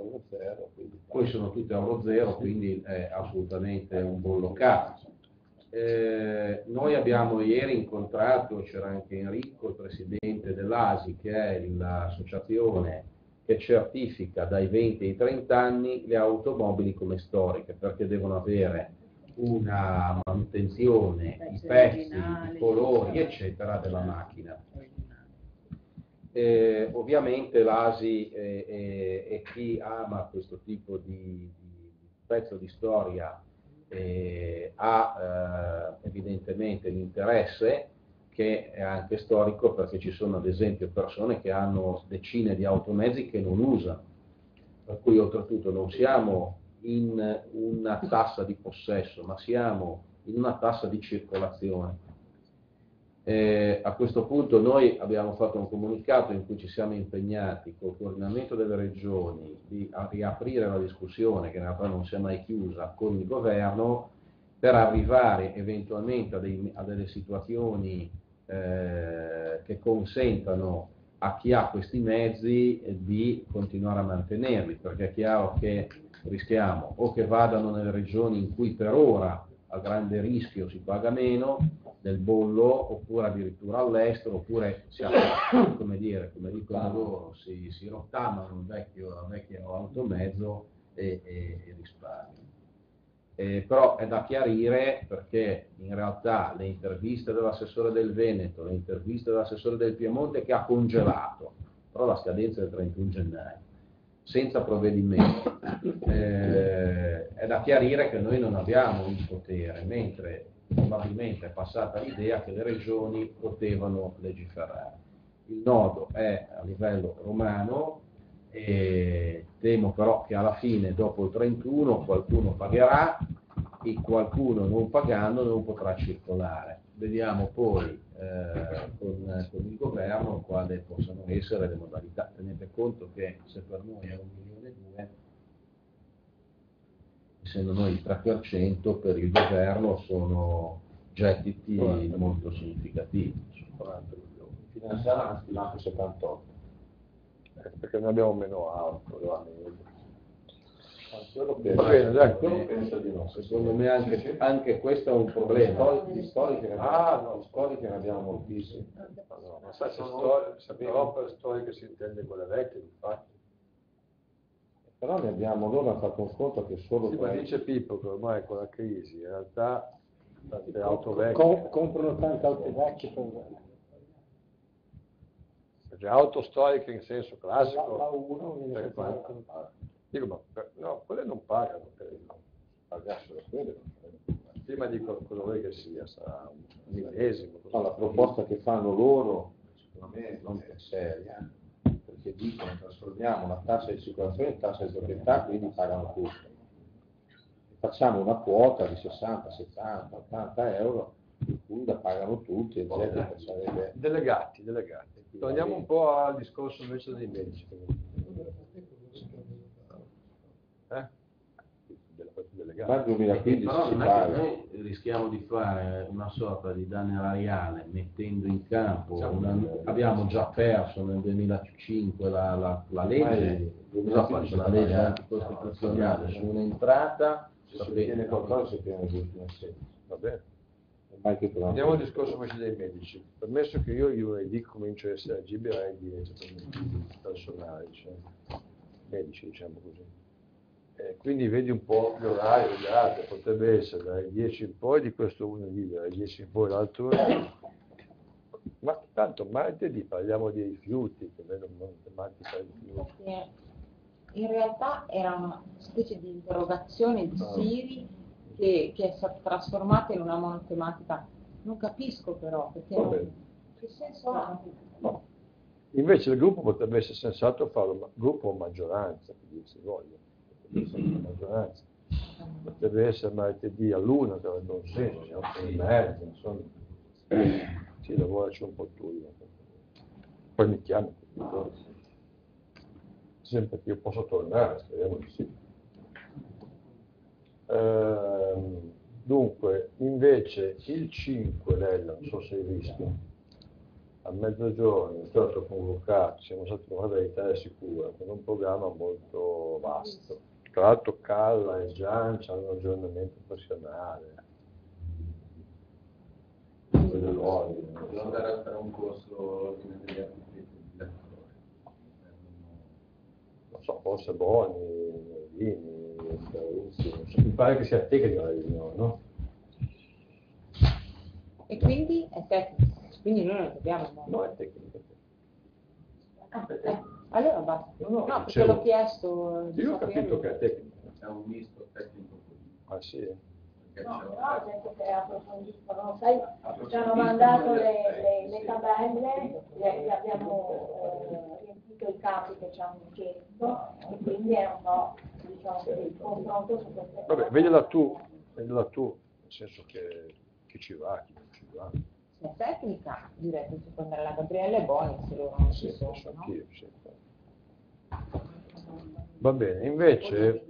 Poi sono tutte euro zero, quindi è assolutamente un bollo caro. Noi abbiamo ieri incontrato, c'era anche Enrico, il presidente dell'ASI, che è l'associazione che certifica dai 20 ai 30 anni le automobili come storiche, perché devono avere una manutenzione, i pezzi, i colori, eccetera, della macchina. Ovviamente l'ASI e chi ama questo tipo di pezzo di storia ha evidentemente l'interesse, che è anche storico, perché ci sono ad esempio persone che hanno decine di automezzi che non usano, per cui oltretutto non siamo in una tassa di possesso, ma siamo in una tassa di circolazione. A questo punto noi abbiamo fatto un comunicato in cui ci siamo impegnati col coordinamento delle regioni a riaprire la discussione, che in realtà non si è mai chiusa, con il governo, per arrivare eventualmente a delle situazioni che consentano a chi ha questi mezzi di continuare a mantenerli, perché è chiaro che rischiamo o che vadano nelle regioni in cui per ora a grande rischio si paga meno del bollo, oppure addirittura all'estero, oppure come dicono loro, si rottamano il vecchio automezzo e risparmiano. Però è da chiarire, perché in realtà le interviste dell'assessore del Veneto, le interviste dell'assessore del Piemonte, che ha congelato, però la scadenza è il 31 gennaio, senza provvedimenti, è da chiarire che noi non abbiamo il potere, mentre probabilmente è passata l'idea che le regioni potevano legiferare. Il nodo è a livello romano, e temo però che alla fine, dopo il 31, qualcuno pagherà e qualcuno non pagando non potrà circolare. Vediamo poi con il governo quali possano essere le modalità. Tenete conto che se per noi è 1,2 milioni, essendo noi il 3%, per il governo sono gettiti molto significativi. Finanziaria hanno stimato 78. Perché noi abbiamo meno auto. Penso di no. Secondo me anche questo è un problema. Di storiche ne abbiamo moltissime. No, ma sai, però per storiche si intende quelle vecchie, infatti. Però ne abbiamo, loro hanno fatto un conto che solo... Sì, ma dice Pippo che ormai con la crisi, in realtà tante auto vecchie... Comprano tante auto vecchie per... Cioè, auto storiche in senso classico... La 1 viene fatta. Dico, ma no, quelle non pagano, credo. Pagassero quelle. Prima dico cosa vuoi che sia, sarà un millesimo. No, la proposta che fanno loro, secondo me, non è seria, perché dicono trasformiamo la tassa di circolazione in tassa di proprietà, quindi pagano tutto. Facciamo una quota di 60, 70, 80 euro, in cui la pagano tutti, eccetera. Sarebbe... Delegati. Torniamo un po' al discorso invece dei medici. Ma nel 2015 però si non è paga. che noi rischiamo di fare una sorta di danno erariale mettendo in campo, abbiamo già perso nel 2005 la legge, la legge anticostituzionale su un'entrata. Se si ottiene qualcosa si ottiene giusto nel senso. Va bene. Andiamo al discorso invece dei medici. Permesso che io lunedì comincio a essere agibile ai diritti personali, cioè medici, diciamo così. Quindi vedi un po' l'orario, potrebbe essere dalle 10 in poi di questo lunedì, dalle 10 in poi l'altro lunedì. Ma tanto martedì parliamo di rifiuti, che vedo un tematica di rifiuti. Perché in realtà era una specie di interrogazione di Siri che è stata trasformata in una monotematica. Non capisco però, perché che senso ha? No. Invece il gruppo potrebbe essere sensato farlo gruppo o maggioranza, che dir si voglia. Maggioranza. Potrebbe essere martedì all'1, che avrebbe un senso, siamo in mezzo, insomma. Sì, lavoraci un po' tu. Poi mi chiami. Sempre che io posso tornare, speriamo di sì. Dunque, invece il 5, lei non so se hai visto, a mezzogiorno è stato convocato, siamo stati convocati dall'Italia Sicura con un programma molto vasto. Tra l'altro Calla e Gian hanno un aggiornamento professionale, buoni. Devo andare a fare un corso degli architetti di lavoro. Non so, forse Boni, Vini, Ferrucci, non so, mi pare che sia tecnica la riunione, no? E quindi è tecnica, quindi noi non dobbiamo. No, è tecnica. Allora basta. No, perché dicevo, l'ho chiesto. di Io ho capito saperlo. che è tecnica. È un misto tecnico-politico. Ah sì? Perché No, c'è però ha detto che approfondiscono, sai, ci hanno mandato le tabelle, le abbiamo riempito i campi che ci hanno chiesto e quindi è un po', diciamo, il confronto su queste Vabbè, cose. vedila tu, nel senso che ci va, chi non ci va. Se è tecnica, direi che secondo me la Gabriella è buona, se loro non ci Sì, sono, penso no? anch'io, sì. Va bene, invece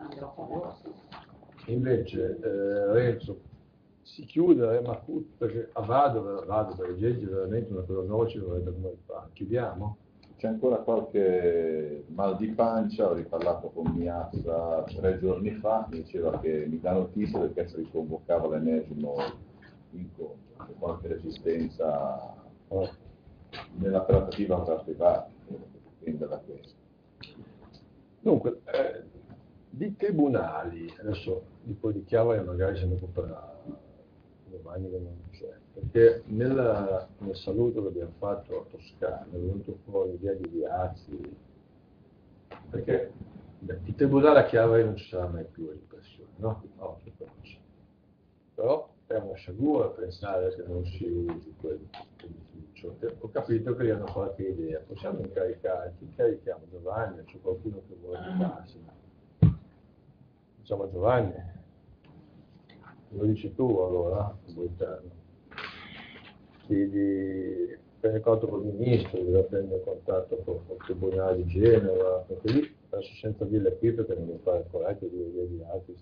Renzo si chiude, ma perché vado per Geggi veramente una cosa nuova ci dovrebbe come fare. Chiudiamo? C'è ancora qualche mal di pancia, ho riparlato con Miazza 3 giorni fa, mi diceva che mi dà notizia perché si riconvocava l'ennesimo incontro, c'è qualche resistenza nella trattativa tra i parti, dipende da questo. Dunque, di tribunali, adesso poi di Chiavari magari se ne occuperà domani che non c'è, perché nel saluto che abbiamo fatto a Toscana è venuto fuori l'idea di Viazzi, perché di tribunale a Chiavari non ci sarà mai più l'impressione, no? No, però è una sciagura pensare che non si usi quell'edificio. Ho capito che gli hanno qualche idea, possiamo incaricare, chi carichiamo? Giovanni, c'è qualcuno che vuole occuparsi. Diciamo a Giovanni, lo dici tu allora, Boitano. Prende contatto con il ministro, deve prendere contatto con il Tribunale di Genova, perché lì adesso senza dirle qui perché non mi pare corretto dire gli altri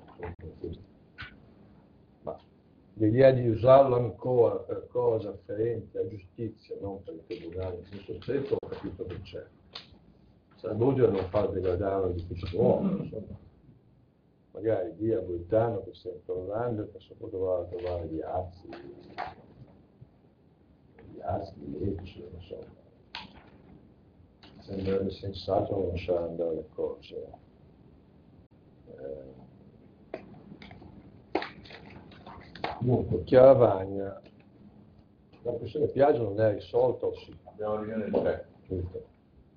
ma l'idea di usarlo ancora per cose afferenti alla giustizia, non per il Tribunale in senso stretto, ho capito che c'è. Sarebbe utile non far degradare l'edificio nuovo, insomma. Magari dia a Boitano che stia tornando che si può trovare gli azzi, di legge, non so. Sembrerebbe sensato non lasciare andare le cose. Dunque, Chiaravagna, la questione Piaggio non è risolta o sì? Abbiamo riunione il 3. Giusto.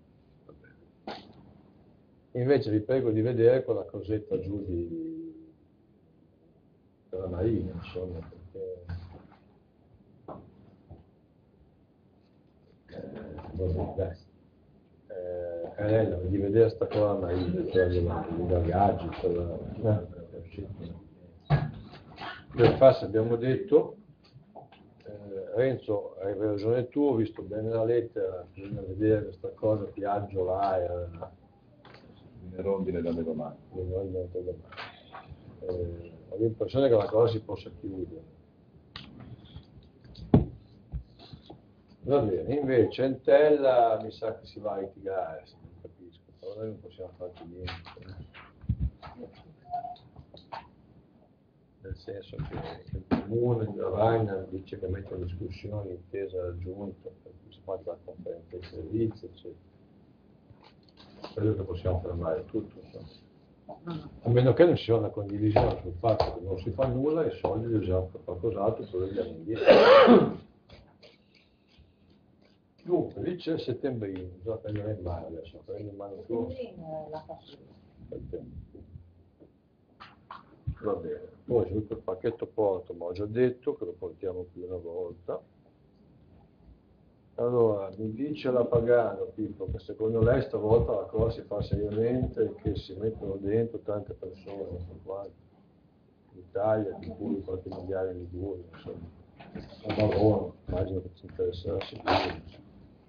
Invece vi prego di vedere quella cosetta giù della Marina, insomma, perché Carella, di vedere sta cosa Marina, quella dei bagaggi, quella per farsi abbiamo detto, Renzo, hai ragione tu, ho visto bene la lettera, bisogna vedere questa cosa, Piaggio là, in rondine dalle domani. Ho l'impressione che la cosa si possa chiudere. Va bene, invece Entella mi sa che si va a litigare, se non capisco, però noi non possiamo farci niente. Nel senso che il comune di Ravagna dice che mette in discussione l'intesa raggiunta, per cui si fa la conferenza dei servizi, eccetera. Credo che possiamo fermare tutto, insomma. A meno che non ci sia una condivisione sul fatto che non si fa nulla e i soldi li usiamo per qualcos'altro, poi li diamo indietro. Dunque, lì c'è il settembrino, bisogna prendere in mano adesso, prendi in mano tu. Va bene, poi su quel pacchetto porto, ma ho già detto che lo portiamo più una volta. Allora, mi dice la Pagano, Pippo, che secondo lei stavolta la cosa si fa seriamente e che si mettono dentro tante persone, non so quanto, in Italia, di cui qualche migliaia di Liguria, insomma. A Barone, immagino che ci interesserà sicuramente.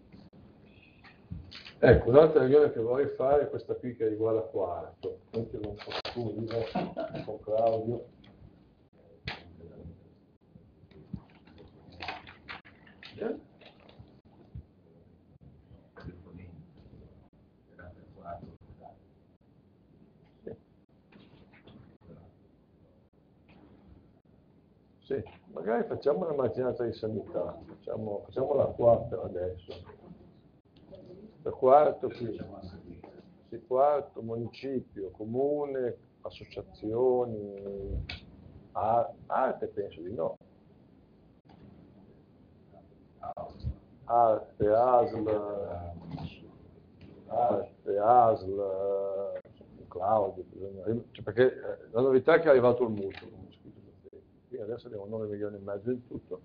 Ecco, un'altra riunione che vorrei fare è questa qui che riguarda Quarto, anche non so tu, con Claudio. Sì, magari facciamo una mattinata di sanità, facciamo la quarta adesso. La quarta qui, sì, quarto, municipio, comune, associazioni, arte penso di no. Arte, ASL, Claudio, cioè perché la novità è che è arrivato il mutuo, come scritto su Facebook. Quindi adesso abbiamo 9 milioni e mezzo in tutto.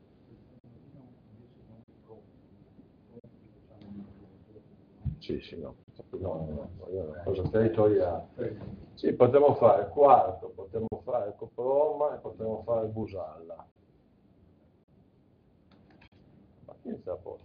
Sì, no, io una cosa territoriale. Sì, potremmo fare il quarto, potremmo fare il Coproma e potremmo fare il Busalla. Ma chi sta a posto?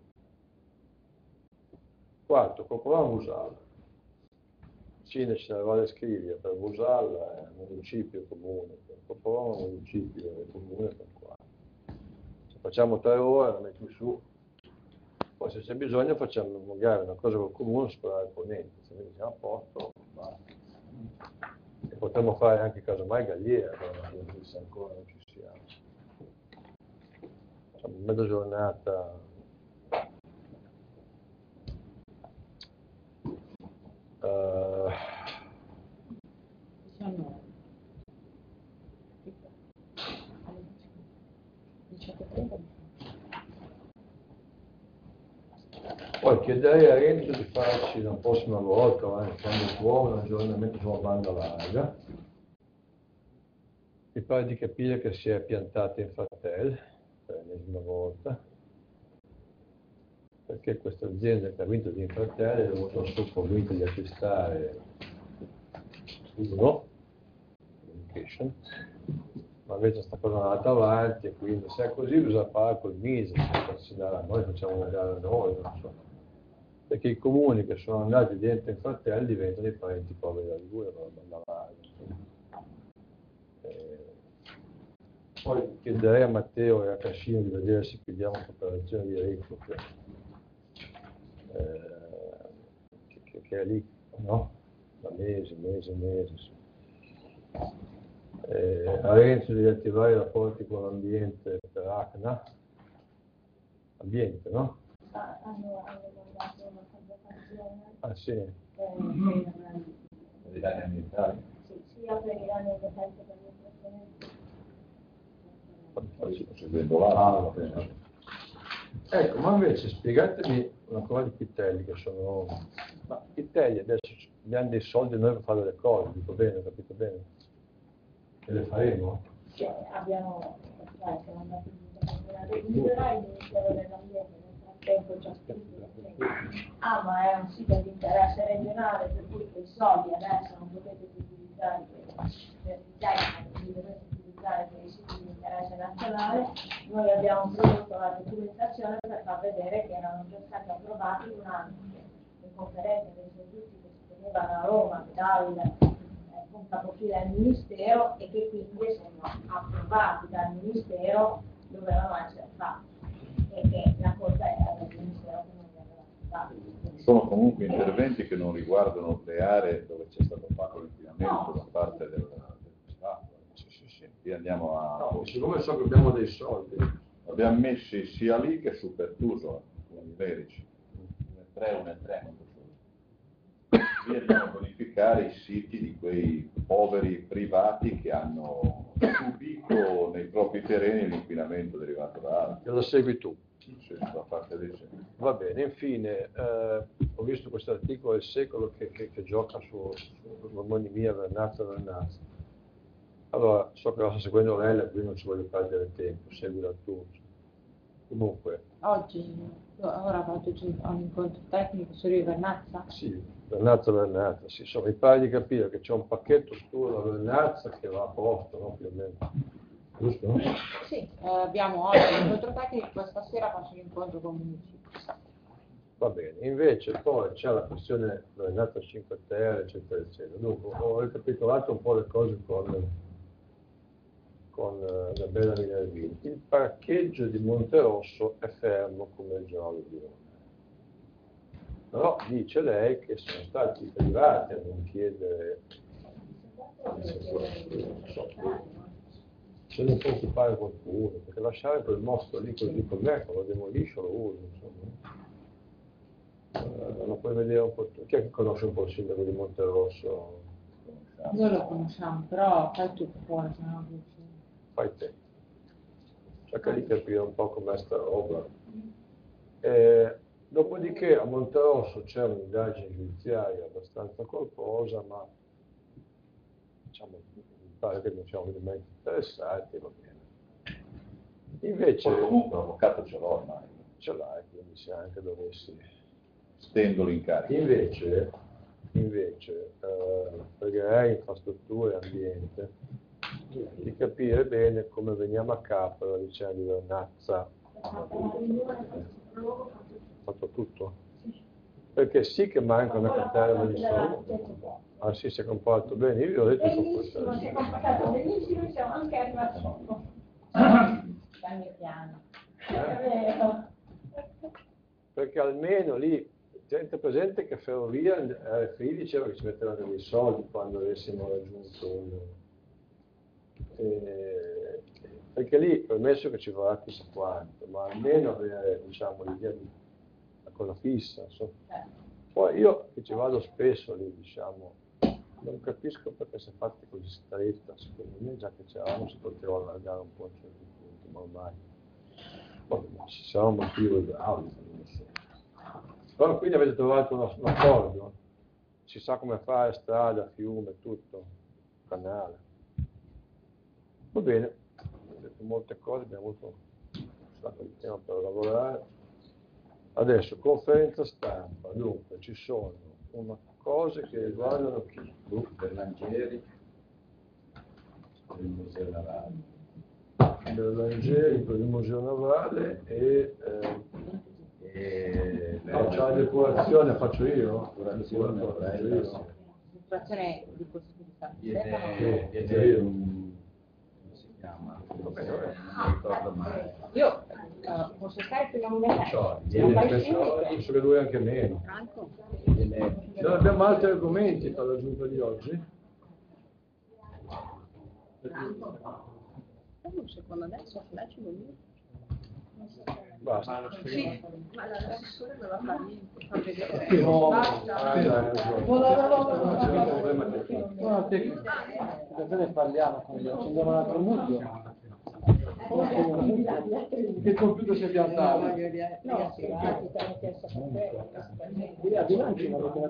Quarto, Coproma, Busalla. Sindaci della Valle Scrivia per Busalla, municipio comune, per Coproma, municipio e comune per quarto. Se facciamo 3 ore, la metti su. Poi se c'è bisogno facciamo magari una cosa col comune, sperare con niente, se noi siamo a posto, basta. E potremmo fare anche casomai Galliera, se ancora non ci siamo. Facciamo mezza giornata. Poi chiederei a Renzo di farci la prossima volta, quando può, un aggiornamento sulla banda larga. Mi pare di capire che si è piantata in Fratelli per l'ennesima volta, perché questa azienda che ha vinto di Infratelli ha avuto il convinto di acquistare uno, Communication, ma invece sta cosa è andata avanti e quindi se è così bisogna parlare col Mise, noi facciamo una gara a noi, non so. Perché i comuni che sono andati dentro in Fratelli diventano i parenti poveri della Liguria con la banda larga. Poi chiederei a Matteo e a Cascino di vedere se chiudiamo un'operazione di Enrico che è lì, no? Da mesi. Sì. A Renzo di attivare i rapporti con l'ambiente per ACNA. Ambiente, no? Hanno mandato una convocazione. Ah sì? Per i danni ambientali? Sì, sia per i danni ambientali che per l'impressione. Ecco, ma invece spiegatemi una cosa di Pitelli, che sono... Ma Pitelli adesso abbiamo dei soldi noi per fare delle cose, dico bene, ho capito bene? E le faremo? Abbiamo, siamo andati a libera il Ministero dell'Ambiente, nel frattempo ci ha scritto, ma è un sito di interesse regionale, per cui quei soldi adesso non potete utilizzare per i tecnici, dovete utilizzare per i siti di interesse nazionale. Noi abbiamo prodotto la documentazione per far vedere che erano già stati approvati le conferenze dei servizi che si tenevano a Roma con capofila al Ministero e che quindi essendo approvati dal Ministero dovevano essere fatti e che la colpa era del Ministero che non li aveva fatti. Sono comunque interventi che non riguardano le aree dove c'è stato fatto l'inquinamento da parte del Stato. Sì. Qui andiamo a... No, siccome so che abbiamo dei soldi. Abbiamo messi sia lì che su Pertuso, con i Verici. Un e tre. Qui andiamo a bonificare i siti di quei poveri privati che hanno subito nei propri terreni l'inquinamento derivato da altri. Che lo segui tu. Sì, da parte dei segni. Va bene, infine, ho visto questo articolo del Secolo che gioca su l'omonimia Vernazza. Allora, so che la sta seguendo lei, quindi non ci voglio perdere tempo, seguila tu. Comunque. Ora faccio un incontro tecnico su Vernazza? Sì, Vernazza, sì. Mi pare di capire che c'è un pacchetto su la Vernazza che va a posto, no? Più o meno. Giusto? No? Sì, abbiamo oggi l'incontro tecnico, questa sera faccio l'incontro con il municipio. Va bene, invece poi c'è la questione Vernazza 5 Terre, eccetera, eccetera. Dunque, ho ricapitolato un po' le cose con la bella Minervini. Il parcheggio di Monterosso è fermo come il giorno di Roma. Però dice lei che sono stati i privati a non chiedere se ne può occupare qualcuno, perché lasciare quel mostro lì così com'è, lo demolisce, lo usa, insomma. Lo puoi vedere un po'. Chi è che conosce un po' il sindaco di Monterosso? Noi lo conosciamo, però fai tu fuori, se no non Fai te. Cerca di capire un po' com'è sta roba. Dopodiché a Monterosso c'è un'indagine giudiziaria abbastanza corposa, ma diciamo, mi pare che non siamo minimamente interessati, va bene. Invece l'avvocato ce l'ho ormai, ce l'hai, quindi se anche dovessi stendo l'incarico. Invece pregherei infrastrutture e ambiente di capire bene come veniamo a capo della vicenda di Vernazza. Fatto tutto? Perché sì che manca una catena di solito. Ah sì, si è comportato bene, io ho detto Benissimo, si è comportato benissimo, siamo anche arrivati dopo. piano. È vero. Perché almeno lì, tenete presente che Ferrovia RFI diceva che ci mettevano dei soldi quando avessimo raggiunto perché lì, permesso che ci vorrà chissà quanto, ma almeno avere, diciamo, l'idea di una cosa fissa, insomma. Poi io che ci vado spesso lì, diciamo, non capisco perché si è fatta così stretta, secondo me già che c'eravamo si poteva allargare un po' a un certo punto, ma ormai ci sarà un motivo idraulico, non so. Però quindi avete trovato un accordo, si sa come fare strada, fiume, tutto, canale. Va bene, ho detto molte cose, abbiamo avuto un sacco di tempo per lavorare. Adesso, conferenza stampa, dunque, ci sono una cose che riguardano chi? Berlangeri, per il Museo Navale. Berlangeri, per il Museo Navale e la depurazione faccio io? Depurazione, Situazione di possibilità. viene un... come si chiama? Non mi ricordo mai. Io posso stare più lungo di Penso che lui anche meno. Non abbiamo altri argomenti per la giunta di oggi? secondo adesso flash Basta. Sì, ma l'assessore non va a fare niente, fa vedere. Basta. Ne parliamo, quando accendiamo un altro mucchio. Che computer si è piantato? No,